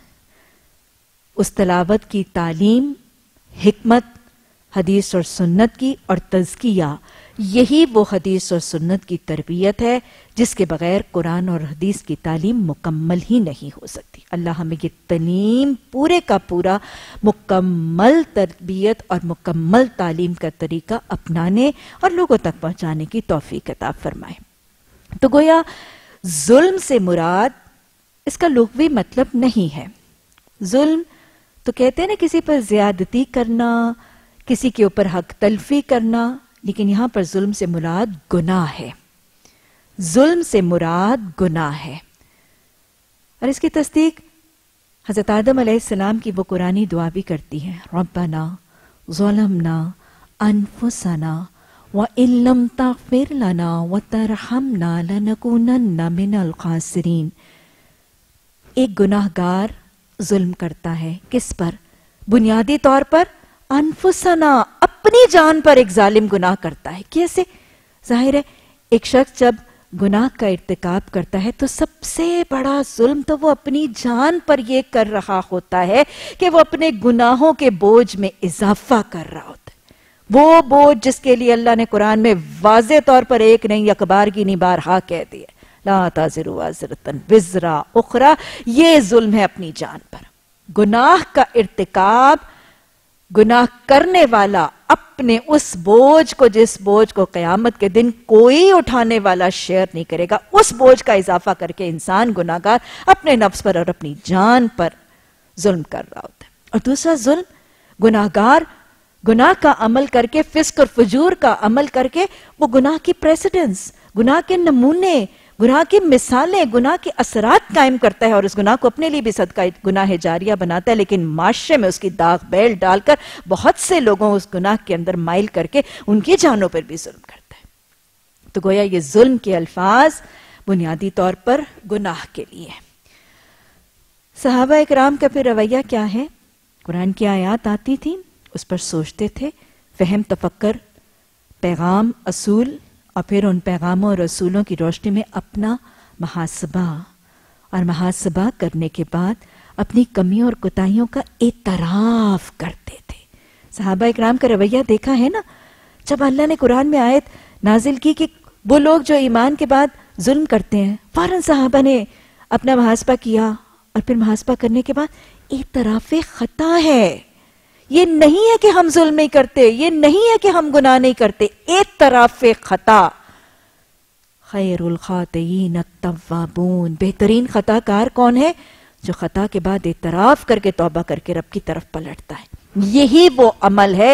اس تلاوت کی تعلیم، حکمت، حدیث اور سنت کی اور تزکیہ، یہی وہ حدیث اور سنت کی تربیت ہے جس کے بغیر قرآن اور حدیث کی تعلیم مکمل ہی نہیں ہو سکتی. اللہ ہمیں یہ تعلیم پورے کا پورا مکمل تربیت اور مکمل تعلیم کا طریقہ اپنانے اور لوگوں تک پہنچانے کی توفیق عطا فرمائے. تو گویا ظلم سے مراد اس کا لغوی مطلب نہیں ہے. ظلم تو کہتے ہیں نا کسی پر زیادتی کرنا، کسی کے اوپر حق تلفی کرنا، لیکن یہاں پر ظلم سے مراد گناہ ہے. ظلم سے مراد گناہ ہے. اور اس کی تصدیق حضرت آدم علیہ السلام کی وہ قرآنی دعا بھی کرتی ہے، ربنا ظلمنا انفسنا وَإِن لَّمْ تَغْفِرْ لَنَا وَتَرْحَمْنَا لَنَكُونَنَّ مِنَ الْخَاسِرِينَ. ایک گناہ گار ظلم کرتا ہے کس پر؟ بنیادی طور پر انفسنا، اپنی جان پر ایک ظالم گناہ کرتا ہے. کیسے؟ ظاہر ہے ایک شخص جب گناہ کا ارتکاب کرتا ہے تو سب سے بڑا ظلم تو وہ اپنی جان پر یہ کر رہا ہوتا ہے کہ وہ اپنے گناہوں کے بوجھ میں اضافہ کر رہا ہوتا ہے. وہ بوجھ جس کے لیے اللہ نے قرآن میں واضح طور پر ایک نہیں اکبار کی نہیں بارہا کہہ دیا، لا تزر وازرۃ وزر اخری، یہ ظلم ہے اپنی جان پر. گناہ کا ارتکاب، گناہ کرنے والا اپنے اس بوجھ کو، جس بوجھ کو قیامت کے دن کوئی اٹھانے والا شیئر نہیں کرے گا، اس بوجھ کا اضافہ کر کے انسان گناہ گار اپنے نفس پر اور اپنی جان پر ظلم کر رہا ہوتا ہے. اور دوسرا ظلم، گناہ گار گناہ کا عمل کر کے، فسق اور فجور کا عمل کر کے وہ گناہ کی پریسیڈنس، گناہ کے نمونے، گناہ کی مثالیں، گناہ کے اثرات قائم کرتا ہے اور اس گناہ کو اپنے لیے بھی صدقہ گناہ جاریہ بناتا ہے، لیکن معاشرے میں اس کی داغ بیل ڈال کر بہت سے لوگوں اس گناہ کے اندر مائل کر کے ان کی جانوں پر بھی ظلم کرتا ہے. تو گویا یہ ظلم کے الفاظ بنیادی طور پر گناہ کے لیے. صحابہ اکرام کا پھر رویہ کیا ہے؟ قرآن کی آیات آتی تھی، اس پر سوچتے تھے، فہم، تفکر، پیغام، اصول، اور پھر ان پیغاموں اور رسولوں کی روشنی میں اپنا محاسبہ، اور محاسبہ کرنے کے بعد اپنی کمیوں اور کوتاہیوں کا اعتراف کرتے تھے. صحابہ اکرام کا رویہ دیکھا ہے نا. جب اللہ نے قرآن میں آیت نازل کی کہ وہ لوگ جو ایمان کے بعد ظلم کرتے ہیں، فوراً صحابہ نے اپنا محاسبہ کیا، اور پھر محاسبہ کرنے کے بعد اعتراف خطا ہے. یہ نہیں ہے کہ ہم ظلم نہیں کرتے، یہ نہیں ہے کہ ہم گناہ نہیں کرتے، اعتراف خطا. خیر الخاطئین التوابون، بہترین خطا کار کون ہے؟ جو خطا کے بعد اعتراف کر کے توبہ کر کے رب کی طرف پلٹتا ہے. یہی وہ عمل ہے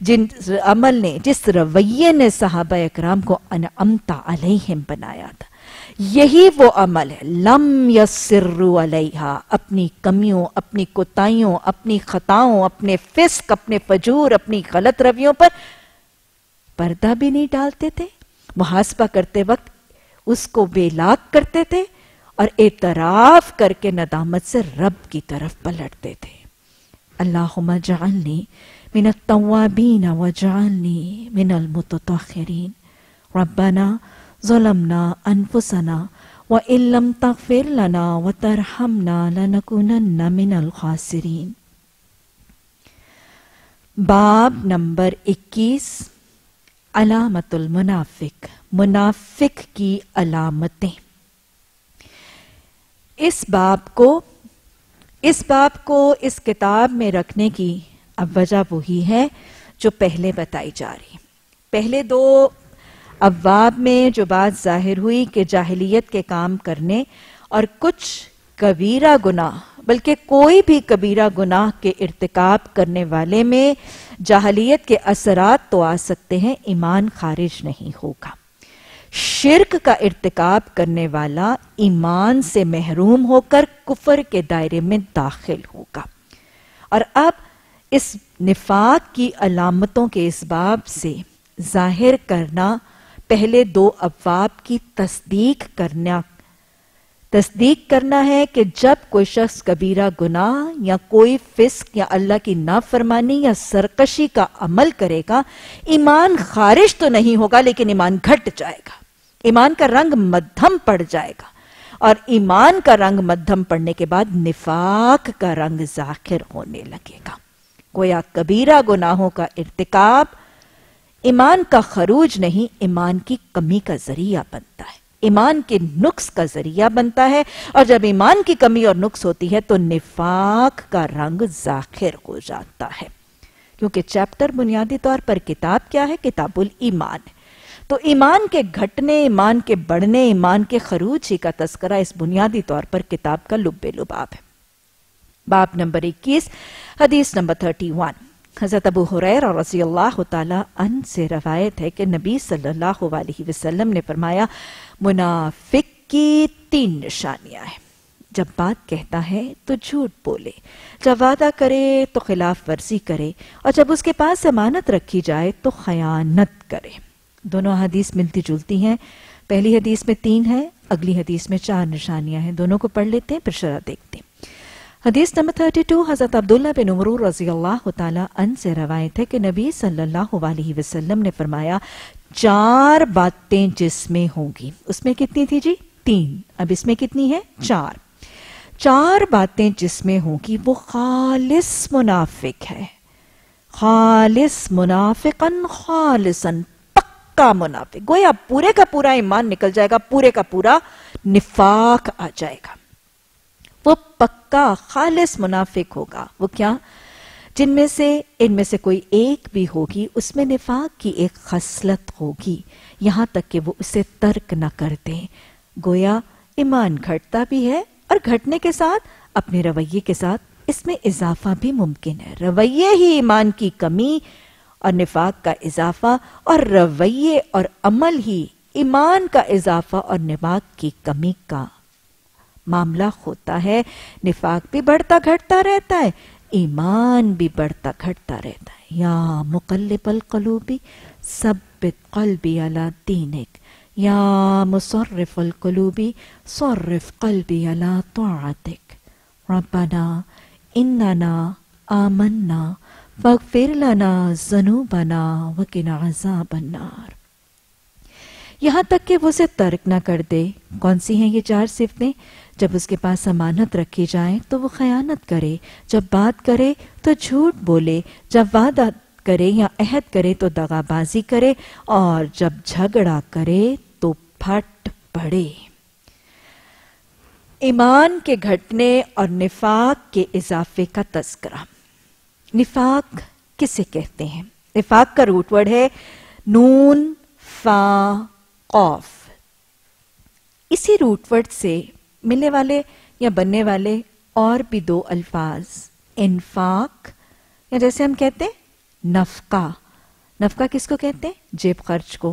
جس رویے نے صحابہ اکرام کو انعمت علیہم بنایا تھا. یہی وہ عمل ہے، لم یصروا علیہا، اپنی کمیوں، اپنی کوتاہیوں، اپنی خطاؤں، اپنے فسق، اپنے فجور، اپنی غلط رویوں پر پردہ بھی نہیں ڈالتے تھے. محاسبہ کرتے وقت اس کو بے لاگ کرتے تھے اور اعتراف کر کے ندامت سے رب کی طرف پلٹتے تھے. اللہم اجعلنی من التوابین واجعلنی من المتطہرین. ربنا ظلمنا انفسنا وَإِن لَّمْ تَغْفِرْ لَنَا وَتَرْحَمْنَا لَنَكُونَنَّ مِنَ الْخَاسِرِينَ. باب نمبر 21، علامت المنافق، منافق کی علامتیں. اس باب کو اس کتاب میں رکھنے کی اب وجہ وہی ہے جو پہلے بتائی جا رہی. پہلے 2 ابواب میں جو بات ظاہر ہوئی کہ جاہلیت کے کام کرنے اور کچھ کبیرہ گناہ، بلکہ کوئی بھی کبیرہ گناہ کے ارتکاب کرنے والے میں جاہلیت کے اثرات تو آ سکتے ہیں، ایمان خارج نہیں ہوگا. شرک کا ارتکاب کرنے والا ایمان سے محروم ہو کر کفر کے دائرے میں داخل ہوگا. اور اب اس نفاق کی علامتوں کے اس باب سے ظاہر کرنا، پہلے 2 ابواب کی تصدیق کرنا तस्दीक करना है कि जब कोई शख्स कबीरा गुनाह या कोई फिस्क या अल्लाह की नाफरमानी या सरकशी का अमल करेगा, ईमान खारिज तो नहीं होगा लेकिन ईमान घट जाएगा, ईमान का रंग मध्यम पड़ जाएगा, और ईमान का रंग मध्यम पड़ने के बाद निफाक का रंग जाहिर होने लगेगा। गोया कबीरा गुनाहों का इर्तिकाब ईमान का खरूज नहीं, ईमान की कमी का जरिया बनता है, ईमान के नुक्स का जरिया बनता है, और जब ईमान की कमी और नुक्स होती है तो निफाक का रंग जाहिर हो जाता है। क्योंकि चैप्टर बुनियादी तौर पर किताब क्या है? किताबुल ईमान है। तो ईमान के घटने, ईमान के बढ़ने, ईमान के खरूज का तस्करा इस बुनियादी तौर पर किताब का लुब्बे लुबाब है। बाब नंबर 21, हदीस नंबर 31। हज़रत अबू हुरैरा रज़ियल्लाहु ताला अन से रवायत है कि नबी सल्लल्लाहु अलैहि वसल्लम ने फरमाया, मुनाफिक की 3 निशानियां हैं। जब बात कहता है तो झूठ बोले, जब वादा करे तो खिलाफ वर्जी करे, और जब उसके पास अमानत रखी जाए तो खयानत करे। दोनों हदीस मिलती जुलती हैं। पहली हदीस में 3 है, अगली हदीस में 4 निशानियां हैं। दोनों को पढ़ लेते हैं, फिर शरह देखते हैं। हदीस नंबर 32, हज़रत अब्दुल्लाह बिन उमर रज़ियल्लाहु ताला अन से रवायत है कि नबी सल्लल्लाहु अलैहि वसल्लम ने फरमाया, 4 बातें जिसमें होंगी। उसमें कितनी थी जी? 3। अब इसमें कितनी है? 4। 4 बातें जिसमें होंगी वो खालिस मुनाफिक है। खालिस मुनाफिकन खालिसन, पक्का मुनाफिक। गोया पूरे का पूरा ईमान निकल जाएगा, पूरे का पूरा निफाक आ जाएगा। वो पक्का खालिस मुनाफिक होगा। वो क्या? जिनमें से इनमें से कोई एक भी होगी उसमें निफाक की एक खसलत होगी, यहां तक कि वो उसे तर्क न कर दे। गोया ईमान घटता भी है और घटने के साथ अपने रवैये के साथ इसमें इजाफा भी मुमकिन है। रवैये ही ईमान की कमी और निफाक का इजाफा, और रवैये और अमल ही ईमान का इजाफा और निफाक की कमी का मामला होता है। निफाक भी बढ़ता घटता रहता है, ईमान भी बढ़ता घटता रहता है। या मुक़ल्लिबल क़ुलूबी सब्बित क़ल्बी अला दीनिक, या मुसर्रिफल क़ुलूबी सर्रिफ क़ल्बी अला तआतिक, रब्बना इन्नना आमन्ना फग़फ़िर लना ज़ुनूबना वक़िना अज़ाबन्नार। यहां तक कि वो उसे तर्क ना कर दे। कौन सी हैं ये 4 सिफतें? जब उसके पास अमानत रखी जाए तो वो खयानत करे, जब बात करे तो झूठ बोले, जब वादा करे या अहद करे तो दगाबाजी करे, और जब झगड़ा करे तो फट पड़े। ईमान के घटने और निफाक के इजाफे का तज़किरा। निफाक किसे कहते हैं? निफाक का रूट वर्ड है नून फा कौफ। इसी रूट वर्ड से मिलने वाले या बनने वाले और भी 2 अल्फाज, इन्फाक, या जैसे हम कहते हैं नफका। नफका किसको कहते हैं? जेब खर्च को,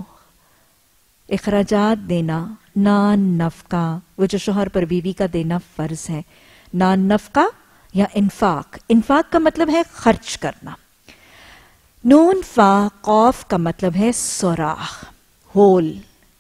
इखराजात देना, नान नफका, वो जो शोहर पर बीवी का देना फर्ज है। नान नफका या इन्फाक। इन्फाक का मतलब है खर्च करना। नून फा कौफ का मतलब है सुराख, होल।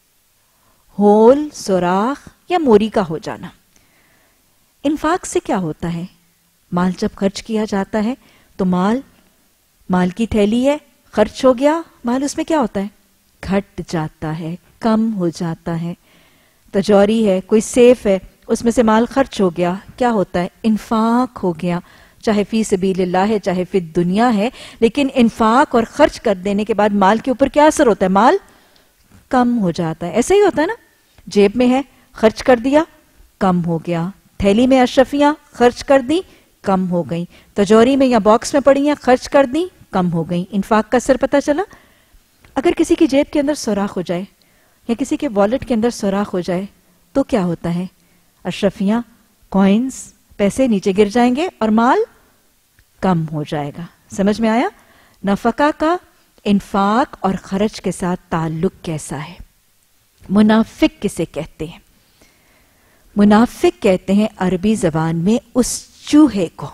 होल, सुराख या मोरी का हो जाना। इन्फाक से क्या होता है? माल जब खर्च किया जाता है तो माल की थैली है, खर्च हो गया माल, उसमें क्या होता है? घट जाता है, कम हो जाता है। तजौरी है, कोई सेफ है, उसमें से माल खर्च हो गया, क्या होता है? इन्फाक हो गया। चाहे फी सबीलिल्लाह है, चाहे फी दुनिया है, लेकिन इन्फाक और खर्च कर देने के बाद माल के ऊपर क्या असर होता है? माल कम हो जाता है। ऐसा ही होता है ना, जेब में है, खर्च कर दिया, कम हो गया। थैली में अशरफियां खर्च कर दी, कम हो गई। तजौरी में या बॉक्स में पड़ी हैं, खर्च कर दी, कम हो गई। इन्फाक का असर पता चला। अगर किसी की जेब के अंदर सुराख हो जाए या किसी के वॉलेट के अंदर सुराख हो जाए तो क्या होता है? अशरफियां, कॉइन्स, पैसे नीचे गिर जाएंगे और माल कम हो जाएगा। समझ में आया? नफका का इन्फाक और खर्च के साथ ताल्लुक कैसा है? मुनाफिक किसे कहते हैं? मुनाफिक कहते हैं अरबी जबान में उस चूहे को।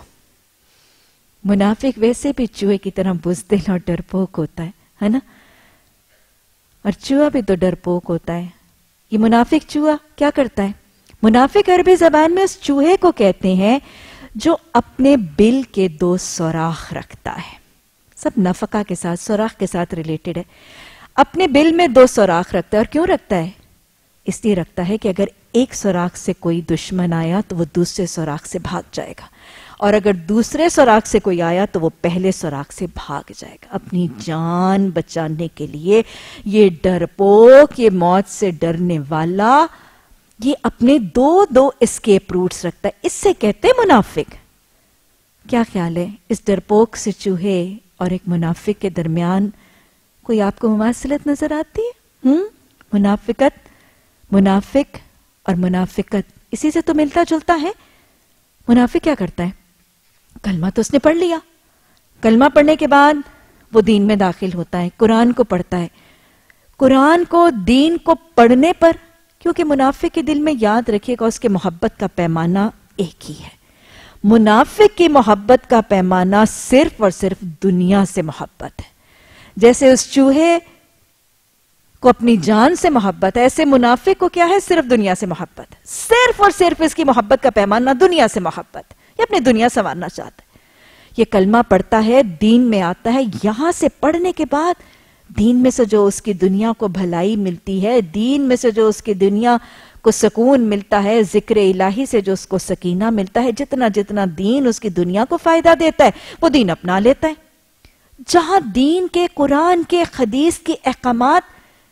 मुनाफिक वैसे भी चूहे की तरह बुज़दिल और डरपोक होता है ना? और चूहा भी तो डरपोक होता है। ये मुनाफिक चूहा क्या करता है? منافق عربی زبان میں اس چوہے کو کہتے ہیں جو اپنے بل کے 2 سوراخ رکھتا ہے. سب نفقہ کے ساتھ، سوراخ کے ساتھ ریلیٹڈ ہے. اپنے بل میں 2 سوراخ رکھتا ہے. اور کیوں رکھتا ہے؟ اس لیے رکھتا ہے کہ اگر ایک سوراخ سے کوئی دشمن آیا تو وہ دوسرے سوراخ سے بھاگ جائے گا، اور اگر دوسرے سوراخ سے کوئی آیا تو وہ پہلے سوراخ سے بھاگ جائے گا. اپنی جان بچانے کے لیے یہ ڈرپوک، یہ موت سے ڈرنے والا، یہ اپنے 2 اسکیپ روٹس رکھتا ہے. اس سے کہتے ہیں منافق. کیا خیال ہے اس ڈرپوک سے چوہے اور ایک منافق کے درمیان کوئی آپ کو مماثلت نظر آتی ہے؟ منافقت، منافق اور منافقت اسی سے تو ملتا جلتا ہے. منافق کیا کرتا ہے؟ کلمہ تو اس نے پڑھ لیا، کلمہ پڑھنے کے بعد وہ دین میں داخل ہوتا ہے، قرآن کو پڑھتا ہے. قرآن کو، دین کو پڑھنے پر، کیونکہ منافق کے دل میں، یاد رکھیے گا، اس کے محبت کا پیمانہ ایک ہی ہے. منافق کی محبت کا پیمانہ صرف اور صرف دنیا سے محبت ہے. جیسے اس چوہے کو اپنی جان سے محبت ہے، ایسے منافق کو کیا ہے؟ صرف دنیا سے محبت. صرف اور صرف اس کی محبت کا پیمانہ دنیا سے محبت. یہ اپنی دنیا سنوارنا چاہتا ہے. یہ کلمہ پڑھتا ہے، دین میں آتا ہے. یہاں سے پڑھنے کے بعد دین میں سے جو اس کی دنیا کو بھلائی ملتی ہے، دین میں سے جو اس کی دنیا کو سکون ملتا ہے، ذکر الہی سے جو اس کو سکینہ ملتا ہے، جتنا جتنا دین اس کی دنیا کو فائدہ دیتا ہے وہ دین اپنا لیتا ہے. جہاں دین کے، قرآن کے، حدیث کے احکامات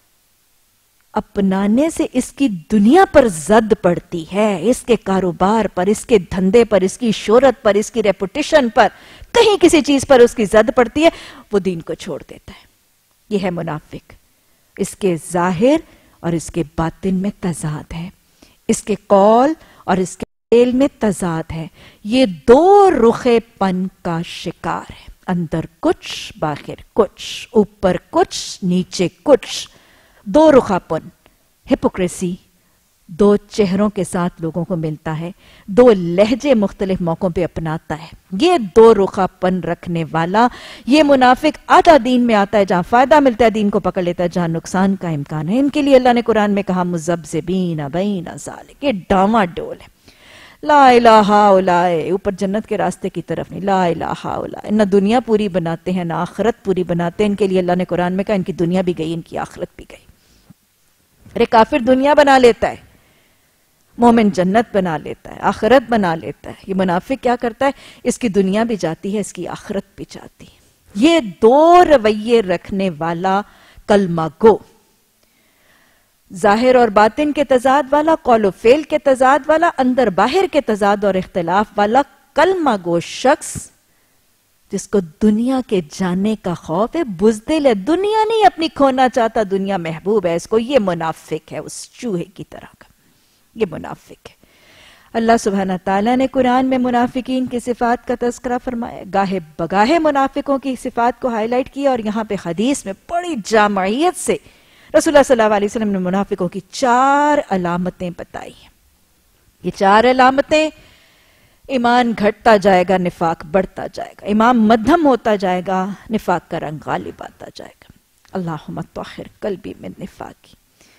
اپنانے سے اس کی دنیا پر زد پڑتی ہے، اس کے کاروبار پر، اس کے دھندے پر، اس کی شہرت پر، اس کی ریپوٹیشن پر، کہیں کسی چیز پر اس کی زد پڑتی ہے، وہ دین کو چھوڑ دیتا ہے. یہ ہے منافق. اس کے ظاہر اور اس کے باطن میں تضاد ہے، اس کے قول اور اس کے فعل میں تضاد ہے. یہ 2 رخے پن کا شکار ہے. اندر کچھ، باہر کچھ، اوپر کچھ، نیچے کچھ. 2 رخا پن، ہپوکریسی. 2 چہروں کے ساتھ لوگوں کو ملتا ہے، 2 لہجے مختلف موقعوں پہ اپناتا ہے. یہ 2 رخا پن رکھنے والا یہ منافق آدھا دین میں آتا ہے، جہاں فائدہ ملتا ہے دین کو پکڑ لیتا ہے، جہاں نقصان کا امکان ہے. ان کے لیے اللہ نے قرآن میں کہا مذبذبین بین ذالک، یہ ڈاما ڈول ہے. لا الہ اولائے، اوپر جنت کے راستے کی طرف نہیں. لا الہ اولائے، نہ دنیا پوری بناتے ہیں نہ آخرت پوری بناتے ہیں. ان کے لیے اللہ نے قرآن میں کہا ان کی دنیا بھی گئی، ان کی آخرت بھی گئی. ارے کافر دنیا بنا لیتا ہے، مومن جنت بنا لیتا ہے، آخرت بنا لیتا ہے. یہ منافق کیا کرتا ہے؟ اس کی دنیا بھی جاتی ہے، اس کی آخرت بھی جاتی ہے. یہ 2 رویے رکھنے والا کلمہ گو، ظاہر اور باطن کے تضاد والا، قول و فعل کے تضاد والا، اندر باہر کے تضاد اور اختلاف والا کلمہ گو شخص جس کو دنیا کے جانے کا خوف ہے، بزدل ہے، دنیا نہیں اپنی کھونا چاہتا، دنیا محبوب ہے اس کو. یہ منافق ہے، اس چوہے کی طرح کا. یہ منافق ہے. اللہ سبحانہ تعالیٰ نے قرآن میں منافقین کی صفات کا تذکرہ فرمایا، گاہے بگاہے منافقوں کی صفات کو ہائی لائٹ کیا، اور یہاں پہ حدیث میں بڑی جامعیت سے رسول اللہ صلی اللہ علیہ وسلم نے منافقوں کی 4 علامتیں بتائی ہیں. یہ 4 علامتیں: ایمان گھٹتا جائے گا، نفاق بڑھتا جائے گا، ایمان مدھم ہوتا جائے گا، نفاق کا رنگ غالب آتا جائے گا. اللہم طہر قلبی من نفاقی.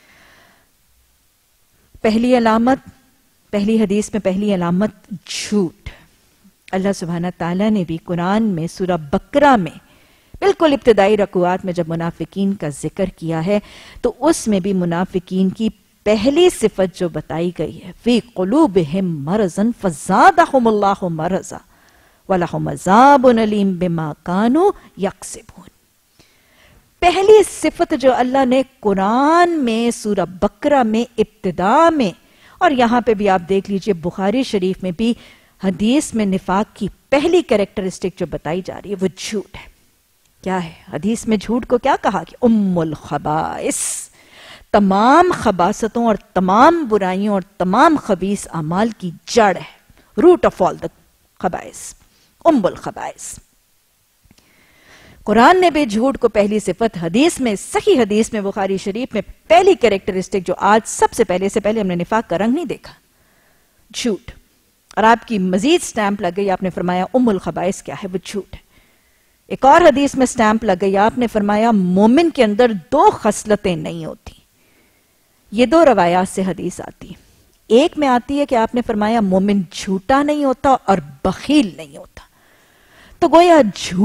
پہلی علامت، پہلی حدیث میں پہلی علامت جھوٹ. اللہ سبحانہ تعالیٰ نے بھی قرآن میں سورہ بقرہ میں بالکل ابتدائی رکوعات میں جب منافقین کا ذکر کیا ہے تو اس میں بھی منافقین کی پہلی صفت جو بتائی گئی ہے، فی قلوبہم مرض فزادہم اللہ مرضا ولہم عذاب علیم بما کانوا یکسبون. پہلی صفت جو اللہ نے قرآن میں سورہ بقرہ میں ابتدا میں، اور یہاں پہ بھی آپ دیکھ لیجئے بخاری شریف میں بھی حدیث میں نفاق کی پہلی کریکٹرسٹک جو بتائی جا رہی ہے وہ جھوٹ ہے. کیا ہے حدیث میں جھوٹ کو کیا کہا کہ ام الخبائث، تمام خباثتوں اور تمام برائیوں اور تمام خبیث اعمال کی جڑ ہے، روٹ آف آل دا خبائث، ام الخبائث. قرآن نے بھی جھوٹ کو پہلی صفت، حدیث میں، صحیح حدیث میں بخاری شریف میں پہلی کریکٹرسٹک جو آج سب سے پہلے ہم نے نفاق کا رنگ نہیں دیکھا، جھوٹ. اور آپ کی مزید سٹیمپ لگ گئی، آپ نے فرمایا ام الخبائث کیا ہے؟ وہ جھوٹ ہے. ایک اور حدیث میں سٹیمپ لگ گئی، آپ نے فرمایا مومن کے اندر 2 خصلتیں نہیں ہوتی. یہ 2 روایات سے حدیث آتی. ایک میں آتی ہے کہ آپ نے فرمایا مومن جھوٹا نہیں ہوتا اور بخیل نہیں ہوتا. تو گویا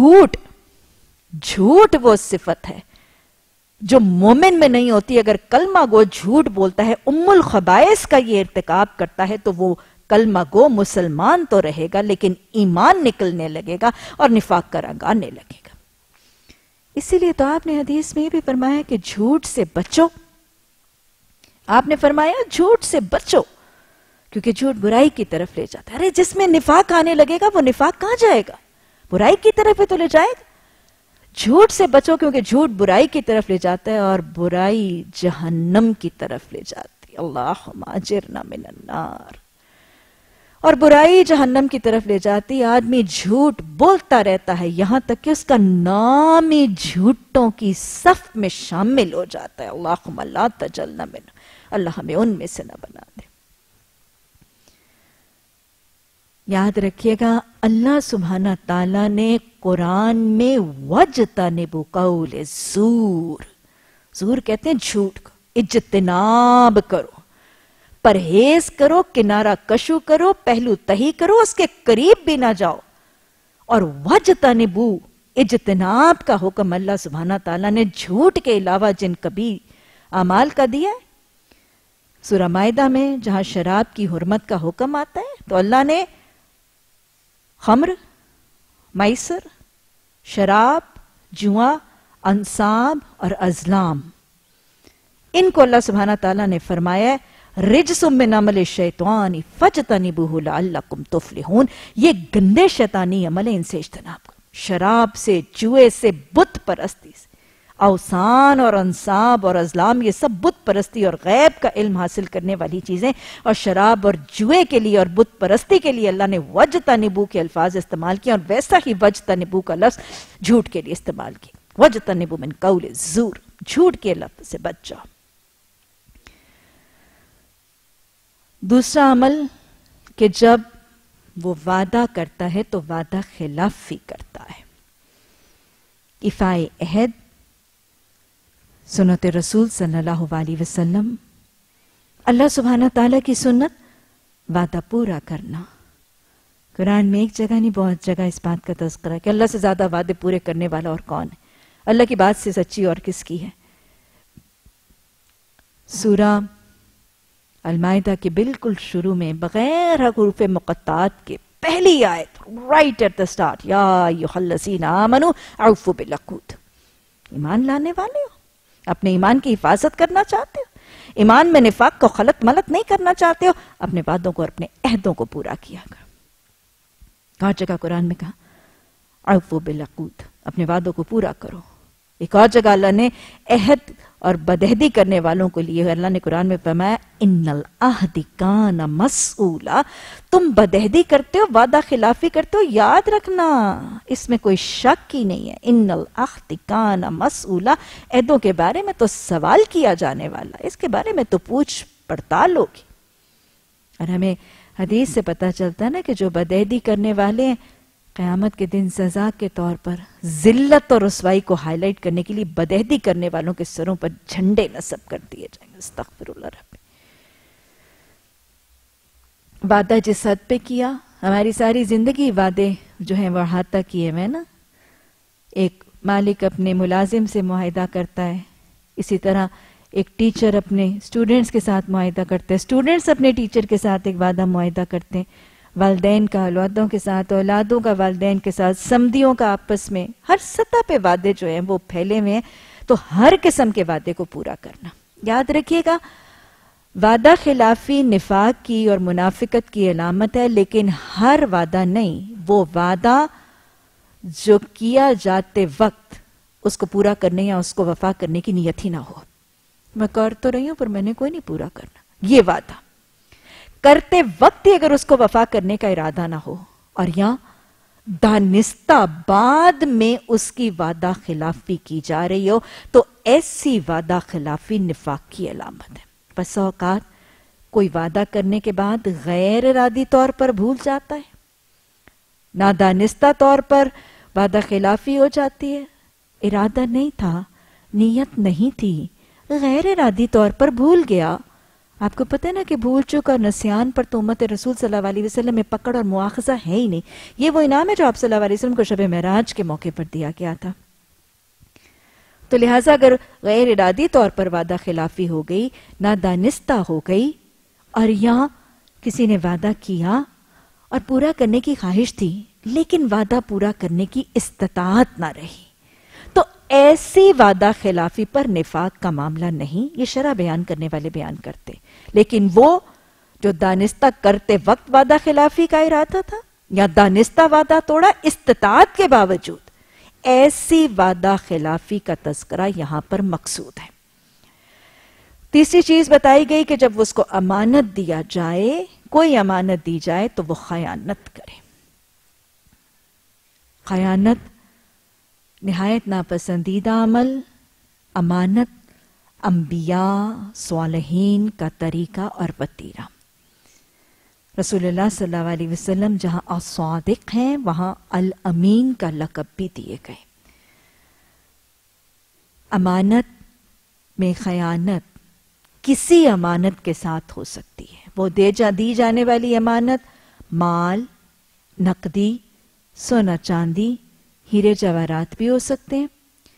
جھوٹ وہ صفت ہے جو مومن میں نہیں ہوتی. اگر کلمہ گو جھوٹ بولتا ہے، الخبائث کا یہ ارتکاب کرتا ہے، تو وہ کلمہ گو مسلمان تو رہے گا لیکن ایمان نکلنے لگے گا اور نفاق کا رنگ آنے لگے گا. اسی لیے تو آپ نے حدیث میں یہ بھی فرمایا کہ جھوٹ سے بچو. آپ نے فرمایا جھوٹ سے بچو کیونکہ جھوٹ برائی کی طرف لے جاتا ہے. ارے جس میں نفاق آنے لگے گا وہ نفاق کہاں جائے گا؟ برائی کی طرف ہی تو لے جائے گا. جھوٹ سے بچو کیونکہ جھوٹ برائی کی طرف لے جاتا ہے اور برائی جہنم کی طرف لے جاتی. اللہم اجرنا من النار. اور برائی جہنم کی طرف لے جاتی. آدمی جھوٹ بولتا رہتا ہے یہاں تک کہ اس کا نام ہی جھوٹوں کی صف میں شامل ہو جاتا ہے. اللہم لا تجعلنا منہ. اللہ ہمیں ان میں سے نہ بنا دے. یاد رکھیے گا اللہ سبحانہ تعالیٰ نے قرآن میں وَاجْتَنِبُوا قَوْلِ زور. زور کہتے ہیں جھوٹ کو. اجتناب کرو، پرہیز کرو، کنارہ کشو کرو، پہلو تہی کرو، اس کے قریب بھی نہ جاؤ. اور وَاجْتَنِبُوا، اجتناب کا حکم اللہ سبحانہ تعالیٰ نے جھوٹ کے علاوہ جن کبھی اعمال کا دیا ہے. سورہ مائدہ میں جہاں شراب کی حرمت کا حکم آتا ہے تو اللہ نے خمر، میسر، شراب، جوا، انصاب اور ازلام، ان کو اللہ سبحانہ تعالیٰ نے فرمایا ہے رجس من عمل الشیطان فاجتنبوہ لعلکم تفلحون. یہ گندے شیطانی عمل ہے، ان سے اجتناب کرو. شراب سے، جوئے سے، بت پرستی سے، اوثان اور انصاب اور ازلام، یہ سب بت پرستی اور غیب کا علم حاصل کرنے والی چیزیں. اور شراب اور جوئے کے لیے اور بت پرستی کے لیے اللہ نے وَاجْتَنِبُوا کے الفاظ استعمال کیا، اور ویسا ہی وَاجْتَنِبُوا کا لفظ جھوٹ کے لیے استعمال کیا. وَاجْتَنِبُوا مِنْ قَوْلِ الزُّورِ، جھوٹ کے لفظ سے بچ جاؤ. دوسرا عمل کہ جب وہ وعدہ کرتا ہے تو وعدہ خلافی کرتا ہے. ایفائے عہد، سنت رسول صلی اللہ علیہ وسلم، اللہ سبحانہ تعالیٰ کی سنت، وعدہ پورا کرنا. قرآن میں ایک جگہ نہیں بہت جگہ اس بات کا تذکرہ ہے کہ اللہ سے زیادہ وعدے پورے کرنے والا اور کون ہے. اللہ کی بات سے سچی اور کس کی ہے. سورہ المائدہ کے بالکل شروع میں بغیر حروف مقطعات کے پہلی آیت رائٹ ایٹ دا سٹارٹ، یا ایھا الذین آمنوا اوفوا بالعقود. ایمان لانے والے ہو، اپنے ایمان کی حفاظت کرنا چاہتے ہو، ایمان میں نفاق کو خلط ملط نہیں کرنا چاہتے ہو، اپنے وعدوں کو اور اپنے عہدوں کو پورا کیا کرو. اور جگہ قرآن میں کہا اوفوا بالعقود، اپنے وعدوں کو پورا کرو. ایک اور جگہ اللہ نے عہد اور بدعہدی کرنے والوں کو لیے اللہ نے قرآن میں فرمایا ان العہد کان مسئولا. تم بدعہدی کرتے ہو، وعدہ خلافی کرتے ہو، یاد رکھنا اس میں کوئی شک ہی نہیں ہے. ان العہد کان مسئولا، عہدوں کے بارے میں تو سوال کیا جانے والا، اس کے بارے میں تو پوچھ پڑتال ہوگی. اور ہمیں حدیث سے پتہ چلتا ہے نا کہ جو بدعہدی کرنے والے ہیں قیامت کے دن سزا کے طور پر ذلت اور رسوائی کو ہائی لائٹ کرنے کے لیے بدعہدی کرنے والوں کے سروں پر جھنڈے نصب کر دیے جائیں گے. استغفر اللہ رب. وعدہ جس حد پہ کیا، ہماری ساری زندگی وعدے جو ہیں وہ احاطہ کیے ہوئے نا. ایک مالک اپنے ملازم سے معاہدہ کرتا ہے، اسی طرح ایک ٹیچر اپنے اسٹوڈنٹس کے ساتھ معاہدہ کرتے ہیں، اسٹوڈنٹس اپنے ٹیچر کے ساتھ ایک وعدہ معاہدہ کرتے ہیں، والدین کا اولادوں کے ساتھ، اولادوں کا والدین کے ساتھ، سمدیوں کا آپس میں، ہر سطح پہ وعدے جو ہیں وہ پھیلے ہوئے ہیں. تو ہر قسم کے وعدے کو پورا کرنا. یاد رکھیے گا وعدہ خلافی نفاق کی اور منافقت کی علامت ہے، لیکن ہر وعدہ نہیں. وہ وعدہ جو کیا جاتے وقت اس کو پورا کرنے یا اس کو وفا کرنے کی نیت ہی نہ ہو. میں کر تو رہی ہوں پر میں نے کوئی نہیں پورا کرنا، یہ وعدہ کرتے وقت ہی اگر اس کو وفا کرنے کا ارادہ نہ ہو، اور یا دانستہ بعد میں اس کی وعدہ خلافی کی جا رہی ہو، تو ایسی وعدہ خلافی نفاق کی علامت ہے. بس اوقات کوئی وعدہ کرنے کے بعد غیر ارادی طور پر بھول جاتا ہے، نادانستہ طور پر وعدہ خلافی ہو جاتی ہے. ارادہ نہیں تھا، نیت نہیں تھی، غیر ارادی طور پر بھول گیا. آپ کو پتہ ہے نا کہ بھول چک اور نسیان پر تو امت رسول صلی اللہ علیہ وسلم میں پکڑ اور مواخذہ ہے ہی نہیں. یہ وہ انعام ہے جو آپ صلی اللہ علیہ وسلم کو شب معراج کے موقع پر دیا گیا تھا. تو لہٰذا اگر غیر ارادی طور پر وعدہ خلافی ہو گئی، نادانستہ ہو گئی، اور یہاں کسی نے وعدہ کیا اور پورا کرنے کی خواہش تھی لیکن وعدہ پورا کرنے کی استطاعت نہ رہی، تو ایسی وعدہ خلافی پر نفاق کا معاملہ نہیں. یہ شرع بیان کرنے والے بیان کرتے، لیکن وہ جو دانستہ کرتے وقت وعدہ خلافی کا ارادہ تھا یا دانستہ وعدہ توڑا استطاعت کے باوجود، ایسی وعدہ خلافی کا تذکرہ یہاں پر مقصود ہے. تیسری چیز بتائی گئی کہ جب اس کو امانت دیا جائے، کوئی امانت دی جائے تو وہ خیانت کرے. خیانت نہایت ناپسندیدہ عمل، امانت انبیاء صالحین کا طریقہ اور وتیرہ. رسول اللہ صلی اللہ علیہ وسلم جہاں الصادق ہیں وہاں الامین کا لقب بھی دیے گئے. امانت میں خیانت کسی امانت کے ساتھ ہو سکتی ہے. وہ دی جانے والی امانت مال، نقدی، سونا چاندی، ہیرے جواہرات بھی ہو سکتے ہیں.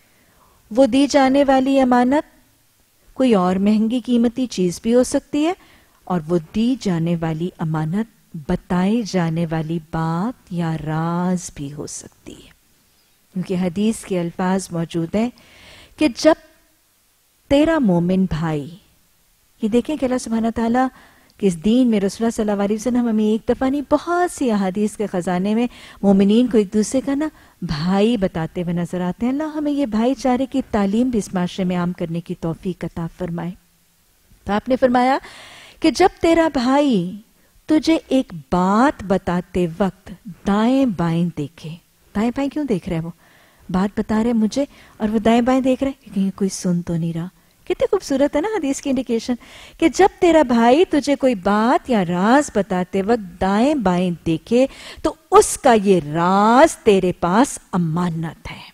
وہ دی جانے والی امانت کوئی اور مہنگی قیمتی چیز بھی ہو سکتی ہے، اور وہ دی جانے والی امانت بتائی جانے والی بات یا راز بھی ہو سکتی ہے. کیونکہ حدیث کے الفاظ موجود ہیں کہ جب تیرا مومن بھائی، یہ دیکھیں کہ اللہ سبحانہ تعالیٰ کہ اس دین میں رسول اللہ صلی اللہ علیہ وسلم ہمیں ایک دفعہ نہیں بہت سی احادیث کے خزانے میں مومنین کو ایک دوسرے کا بھائی بتاتے ہوئے نظر آتے ہیں. اللہ ہمیں یہ بھائی چارے کی تعلیم بھی اس معاشرے میں عام کرنے کی توفیق عطا فرمائے. تو آپ نے فرمایا کہ جب تیرا بھائی تجھے ایک بات بتاتے وقت دائیں بائیں دیکھے، دائیں بائیں کیوں دیکھ رہے ہیں؟ وہ بات بتا رہے مجھے اور وہ دائیں بائیں دیکھ رہے کہ کہیں کوئی سن تو نہیں رہا. کتنی خوبصورت ہے نا حدیث کی انڈیکیشن کہ جب تیرا بھائی تجھے کوئی بات یا راز بتاتے وقت دائیں بائیں دیکھے تو اس کا یہ راز تیرے پاس امانت ہے.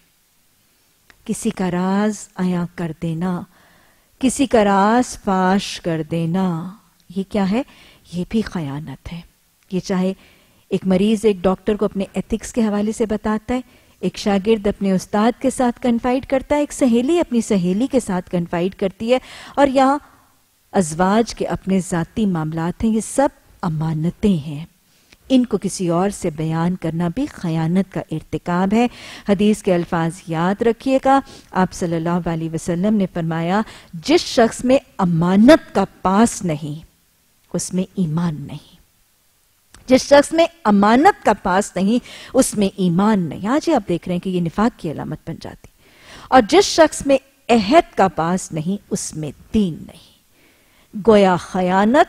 کسی کا راز عیاں کر دینا، کسی کا راز فاش کر دینا، یہ کیا ہے؟ یہ بھی خیانت ہے. یہ چاہے ایک مریض ایک ڈاکٹر کو اپنے ایتھکس کے حوالے سے بتاتا ہے، ایک شاگرد اپنے استاد کے ساتھ کنفائیڈ کرتا ہے، ایک سہیلی اپنی سہیلی کے ساتھ کنفائیڈ کرتی ہے، اور یہاں ازواج کے اپنے ذاتی معاملات ہیں. یہ سب امانتیں ہیں. ان کو کسی اور سے بیان کرنا بھی خیانت کا ارتکاب ہے. حدیث کے الفاظ یاد رکھیے گا. آپ صلی اللہ علیہ وسلم نے فرمایا جس شخص میں امانت کا پاس نہیں اس میں ایمان نہیں. جس شخص میں امانت کا پاس نہیں اس میں ایمان نہیں. آج ہی آپ دیکھ رہے ہیں کہ یہ نفاق کی علامت بن جاتی. اور جس شخص میں عہد کا پاس نہیں اس میں دین نہیں. گویا خیانت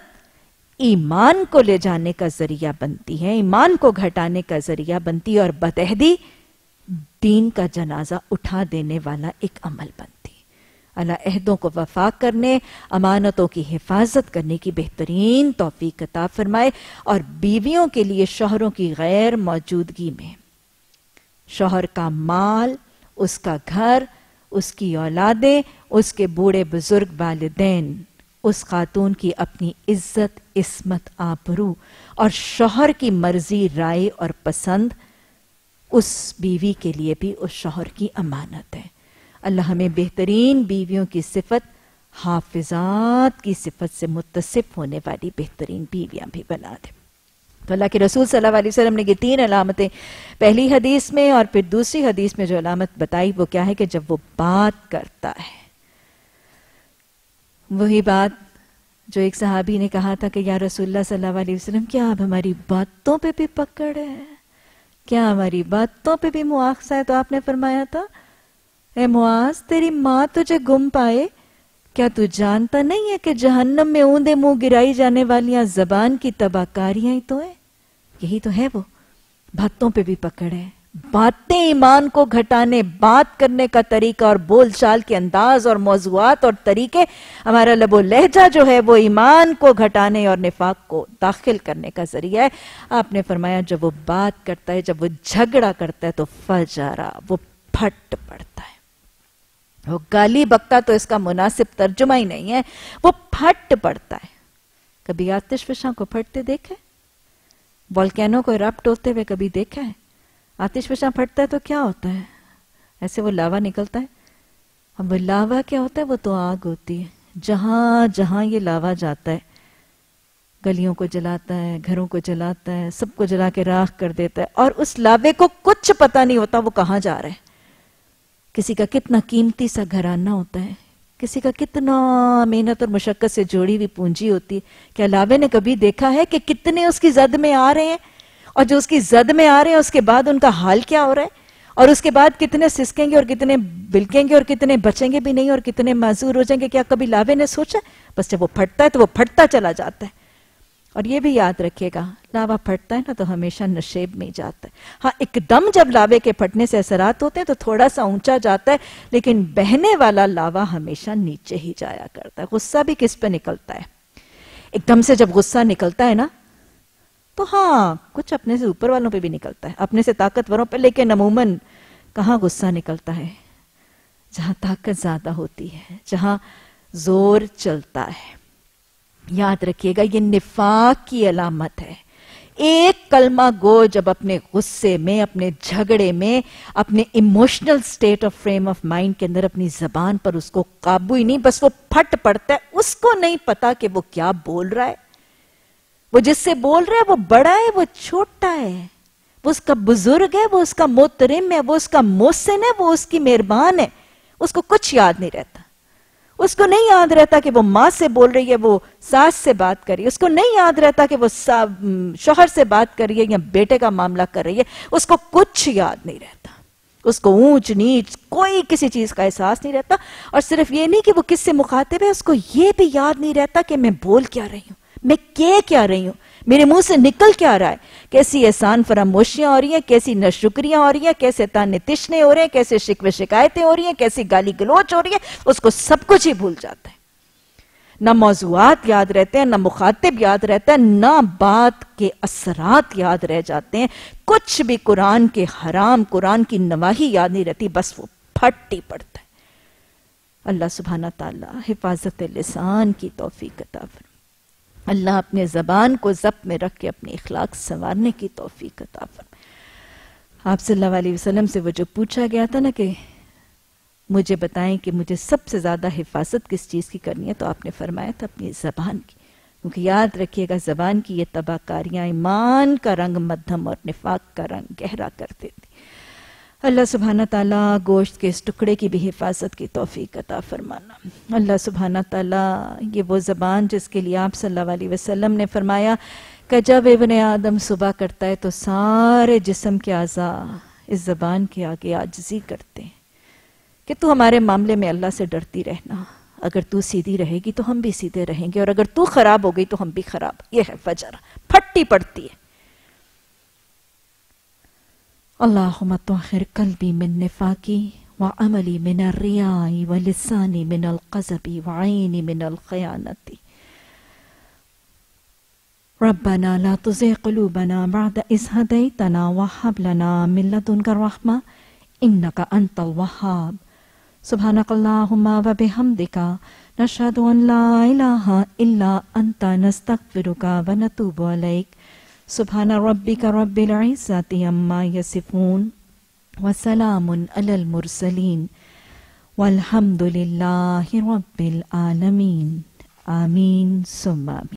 ایمان کو لے جانے کا ذریعہ بنتی ہے، ایمان کو گھٹانے کا ذریعہ بنتی ہے، اور بدعہدی دین کا جنازہ اٹھا دینے والا ایک عمل بنتی. اللہ عہدوں کو وفا کرنے، امانتوں کی حفاظت کرنے کی بہترین توفیق عطا فرمائے. اور بیویوں کے لیے شوہروں کی غیر موجودگی میں شوہر کا مال، اس کا گھر، اس کی اولادیں، اس کے بوڑھے بزرگ والدین، اس خاتون کی اپنی عزت، عصمت، آبرو اور شوہر کی مرضی، رائے اور پسند اس بیوی کے لیے بھی اس شوہر کی امانت ہے. اللہ ہمیں بہترین بیویوں کی صفت، حافظات کی صفت سے متصف ہونے والی بہترین بیویاں بھی بنا دے. تو اللہ کے رسول صلی اللہ علیہ وسلم نے یہ 3 علامتیں پہلی حدیث میں اور پھر دوسری حدیث میں جو علامت بتائی وہ کیا ہے کہ جب وہ بات کرتا ہے، وہی بات جو ایک صحابی نے کہا تھا کہ یا رسول اللہ صلی اللہ علیہ وسلم کیا آپ ہماری باتوں پہ بھی پکڑ ہے؟ کیا ہماری باتوں پہ بھی مواخذہ ہے؟ تو آپ نے فرمایا تھا اے معاذ تیری ماں تجھے گم پائے، کیا تو جانتا نہیں ہے کہ جہنم میں اوندے منہ گرائی جانے والیاں زبان کی تباہ کاریاں ہی تو ہیں؟ یہی تو ہے وہ باتوں پہ بھی پکڑ ہے. باتیں ایمان کو گھٹانے، بات کرنے کا طریقہ اور بول چال کے انداز اور موضوعات اور طریقے، ہمارا لب و لہجہ جو ہے وہ ایمان کو گھٹانے اور نفاق کو داخل کرنے کا ذریعہ ہے. آپ نے فرمایا جب وہ بات کرتا ہے، جب وہ جھگڑا کرتا ہے تو فجارا، وہ پھٹ پڑتا ہے. وہ گالی بکتا تو اس کا مناسب ترجمہ ہی نہیں ہے، وہ پھٹ پڑتا ہے. کبھی آتش فشاں کو پھٹتے دیکھا ہے؟ والکینو کو ایرپٹ ہوتے ہوئے کبھی دیکھا ہے؟ آتش فشاں پھٹتا ہے تو کیا ہوتا ہے؟ ایسے وہ لاوا نکلتا ہے. اب وہ لاوا کیا ہوتا ہے؟ وہ تو آگ ہوتی ہے. جہاں جہاں یہ لاوا جاتا ہے گلیوں کو جلاتا ہے, گھروں کو جلاتا ہے, سب کو جلا کے راکھ کر دیتا ہے, اور اس لاوے کو کچھ پتہ نہیں ہوتا وہ کہاں جا رہا ہے. کسی کا کتنا قیمتی سا گھرانہ ہوتا ہے, کسی کا کتنا محنت اور مشقت سے جوڑی ہوئی پونجی ہوتی ہے. کیا لاوے نے کبھی دیکھا ہے کہ کتنے اس کی زد میں آ رہے ہیں, اور جو اس کی زد میں آ رہے ہیں اس کے بعد ان کا حال کیا ہو رہا ہے, اور اس کے بعد کتنے سسکیں گے اور کتنے بلکیں گے اور کتنے بچیں گے بھی نہیں اور کتنے معذور ہو جائیں گے؟ کیا کبھی لاوے نے سوچا؟ بس جب وہ پھٹتا ہے تو وہ پھٹتا چلا جاتا ہے. اور یہ بھی یاد رکھیے گا, لاوا پھٹتا ہے نا تو ہمیشہ نشیب میں جاتا ہے. ہاں ایک دم جب لاوے کے پھٹنے سے اثرات ہوتے ہیں تو تھوڑا سا اونچا جاتا ہے, لیکن بہنے والا لاوا ہمیشہ نیچے ہی جایا کرتا ہے. غصہ بھی کس پہ نکلتا ہے؟ ایک دم سے جب غصہ نکلتا ہے نا تو ہاں کچھ اپنے سے اوپر والوں پہ بھی نکلتا ہے, اپنے سے طاقتوروں پہ, لیکن عموماً کہاں غصہ نکلتا ہے؟ جہاں طاقت زیادہ ہوتی ہے, جہاں زور چلتا ہے. یاد رکھیے گا یہ نفاق کی علامت ہے. ایک کلمہ گو جب اپنے غصے میں, اپنے جھگڑے میں, اپنے emotional state of frame of mind کے اندر اپنی زبان پر اس کو قابو ہی نہیں, بس وہ پھٹ پڑتا ہے. اس کو نہیں پتا کہ وہ کیا بول رہا ہے. وہ جس سے بول رہا ہے وہ بڑا ہے, وہ چھوٹا ہے, وہ اس کا بزرگ ہے, وہ اس کا محترم ہے, وہ اس کا محسن ہے, وہ اس کی مہربان ہے. اس کو کچھ یاد نہیں رہتا. اس کو نہیں یاد رہتا کہ وہ ماں سے بول رہی ہے, وہ ساس سے بات کر رہی ہے. اس کو نہیں یاد رہتا کہ وہ شوہر سے بات کر رہی ہے یا بیٹے کا معاملہ کر رہی ہے. اس کو کچھ یاد نہیں رہتا. اس کو اونچ نیچ کوئی کسی چیز کا احساس نہیں رہتا. اور صرف یہ نہیں کہ وہ کس سے مخاطب ہے, اس کو یہ بھی یاد نہیں رہتا کہ میں بول کیا رہی ہوں, میں کیا رہی ہوں, میرے منہ سے نکل کیا رہا ہے, کیسی احسان فراموشیاں ہو رہی ہیں, کیسی ناشکریاں ہو رہی ہیں, کیسے تانے تشنے ہو رہے ہیں, کیسے شکوے شکایتیں ہو رہی ہیں, کیسی گالی گلوچ ہو رہی ہے. اس کو سب کچھ ہی بھول جاتا ہے. نہ موضوعات یاد رہتے ہیں, نہ مخاطب یاد رہتا ہے, نہ بات کے اثرات یاد رہ جاتے ہیں. کچھ بھی قرآن کے حرام, قرآن کی نواہی یاد نہیں رہتی, بس وہ پھٹ ہی پڑتا ہے. اللہ سبحانہ تعالی حفاظت لسان کی توفیق عطا فرمائے. اللہ اپنے زبان کو ضبط میں رکھ کے اپنے اخلاق سنوارنے کی توفیق عطا فرمائے. آپ صلی اللہ علیہ وسلم سے وہ جو پوچھا گیا تھا نا کہ مجھے بتائیں کہ مجھے سب سے زیادہ حفاظت کس چیز کی کرنی ہے, تو آپ نے فرمایا تھا اپنی زبان کی. کیونکہ یاد رکھیے گا زبان کی یہ تباہکاریاں ایمان کا رنگ مدھم اور نفاق کا رنگ گہرا کر دیتی. اللہ سبحانہ تعالیٰ گوشت کے اس ٹکڑے کی بھی حفاظت کی توفیق عطا فرمانا. اللہ سبحانہ تعالیٰ یہ وہ زبان جس کے لیے آپ صلی اللہ علیہ وسلم نے فرمایا کہ جب ابن آدم صبح کرتا ہے تو سارے جسم کے اعضاء اس زبان کے آگے عاجزی کرتے ہیں کہ تو ہمارے معاملے میں اللہ سے ڈرتی رہنا. اگر تو سیدھی رہے گی تو ہم بھی سیدھے رہیں گے, اور اگر تو خراب ہو گئی تو ہم بھی خراب. یہ ہے فجر, پھٹی پڑتی ہے. اللہم طہر قلبی من نفاقی وعملی من الریاء ولسانی من القذب وعینی من الخیانت. ربنا لا تزغ قلوبنا بعد اذ ہدیتنا وہب لنا من لدنک الرحمہ انک انت الوہاب. سبحانک اللہم وبحمدک نشہد ان لا الہ الا انت نستغفرک ونتوب الیک. سبحان ربک رب العزت عما یصفون وسلام علی المرسلین والحمد للہ رب العالمین. آمین ثم آمین.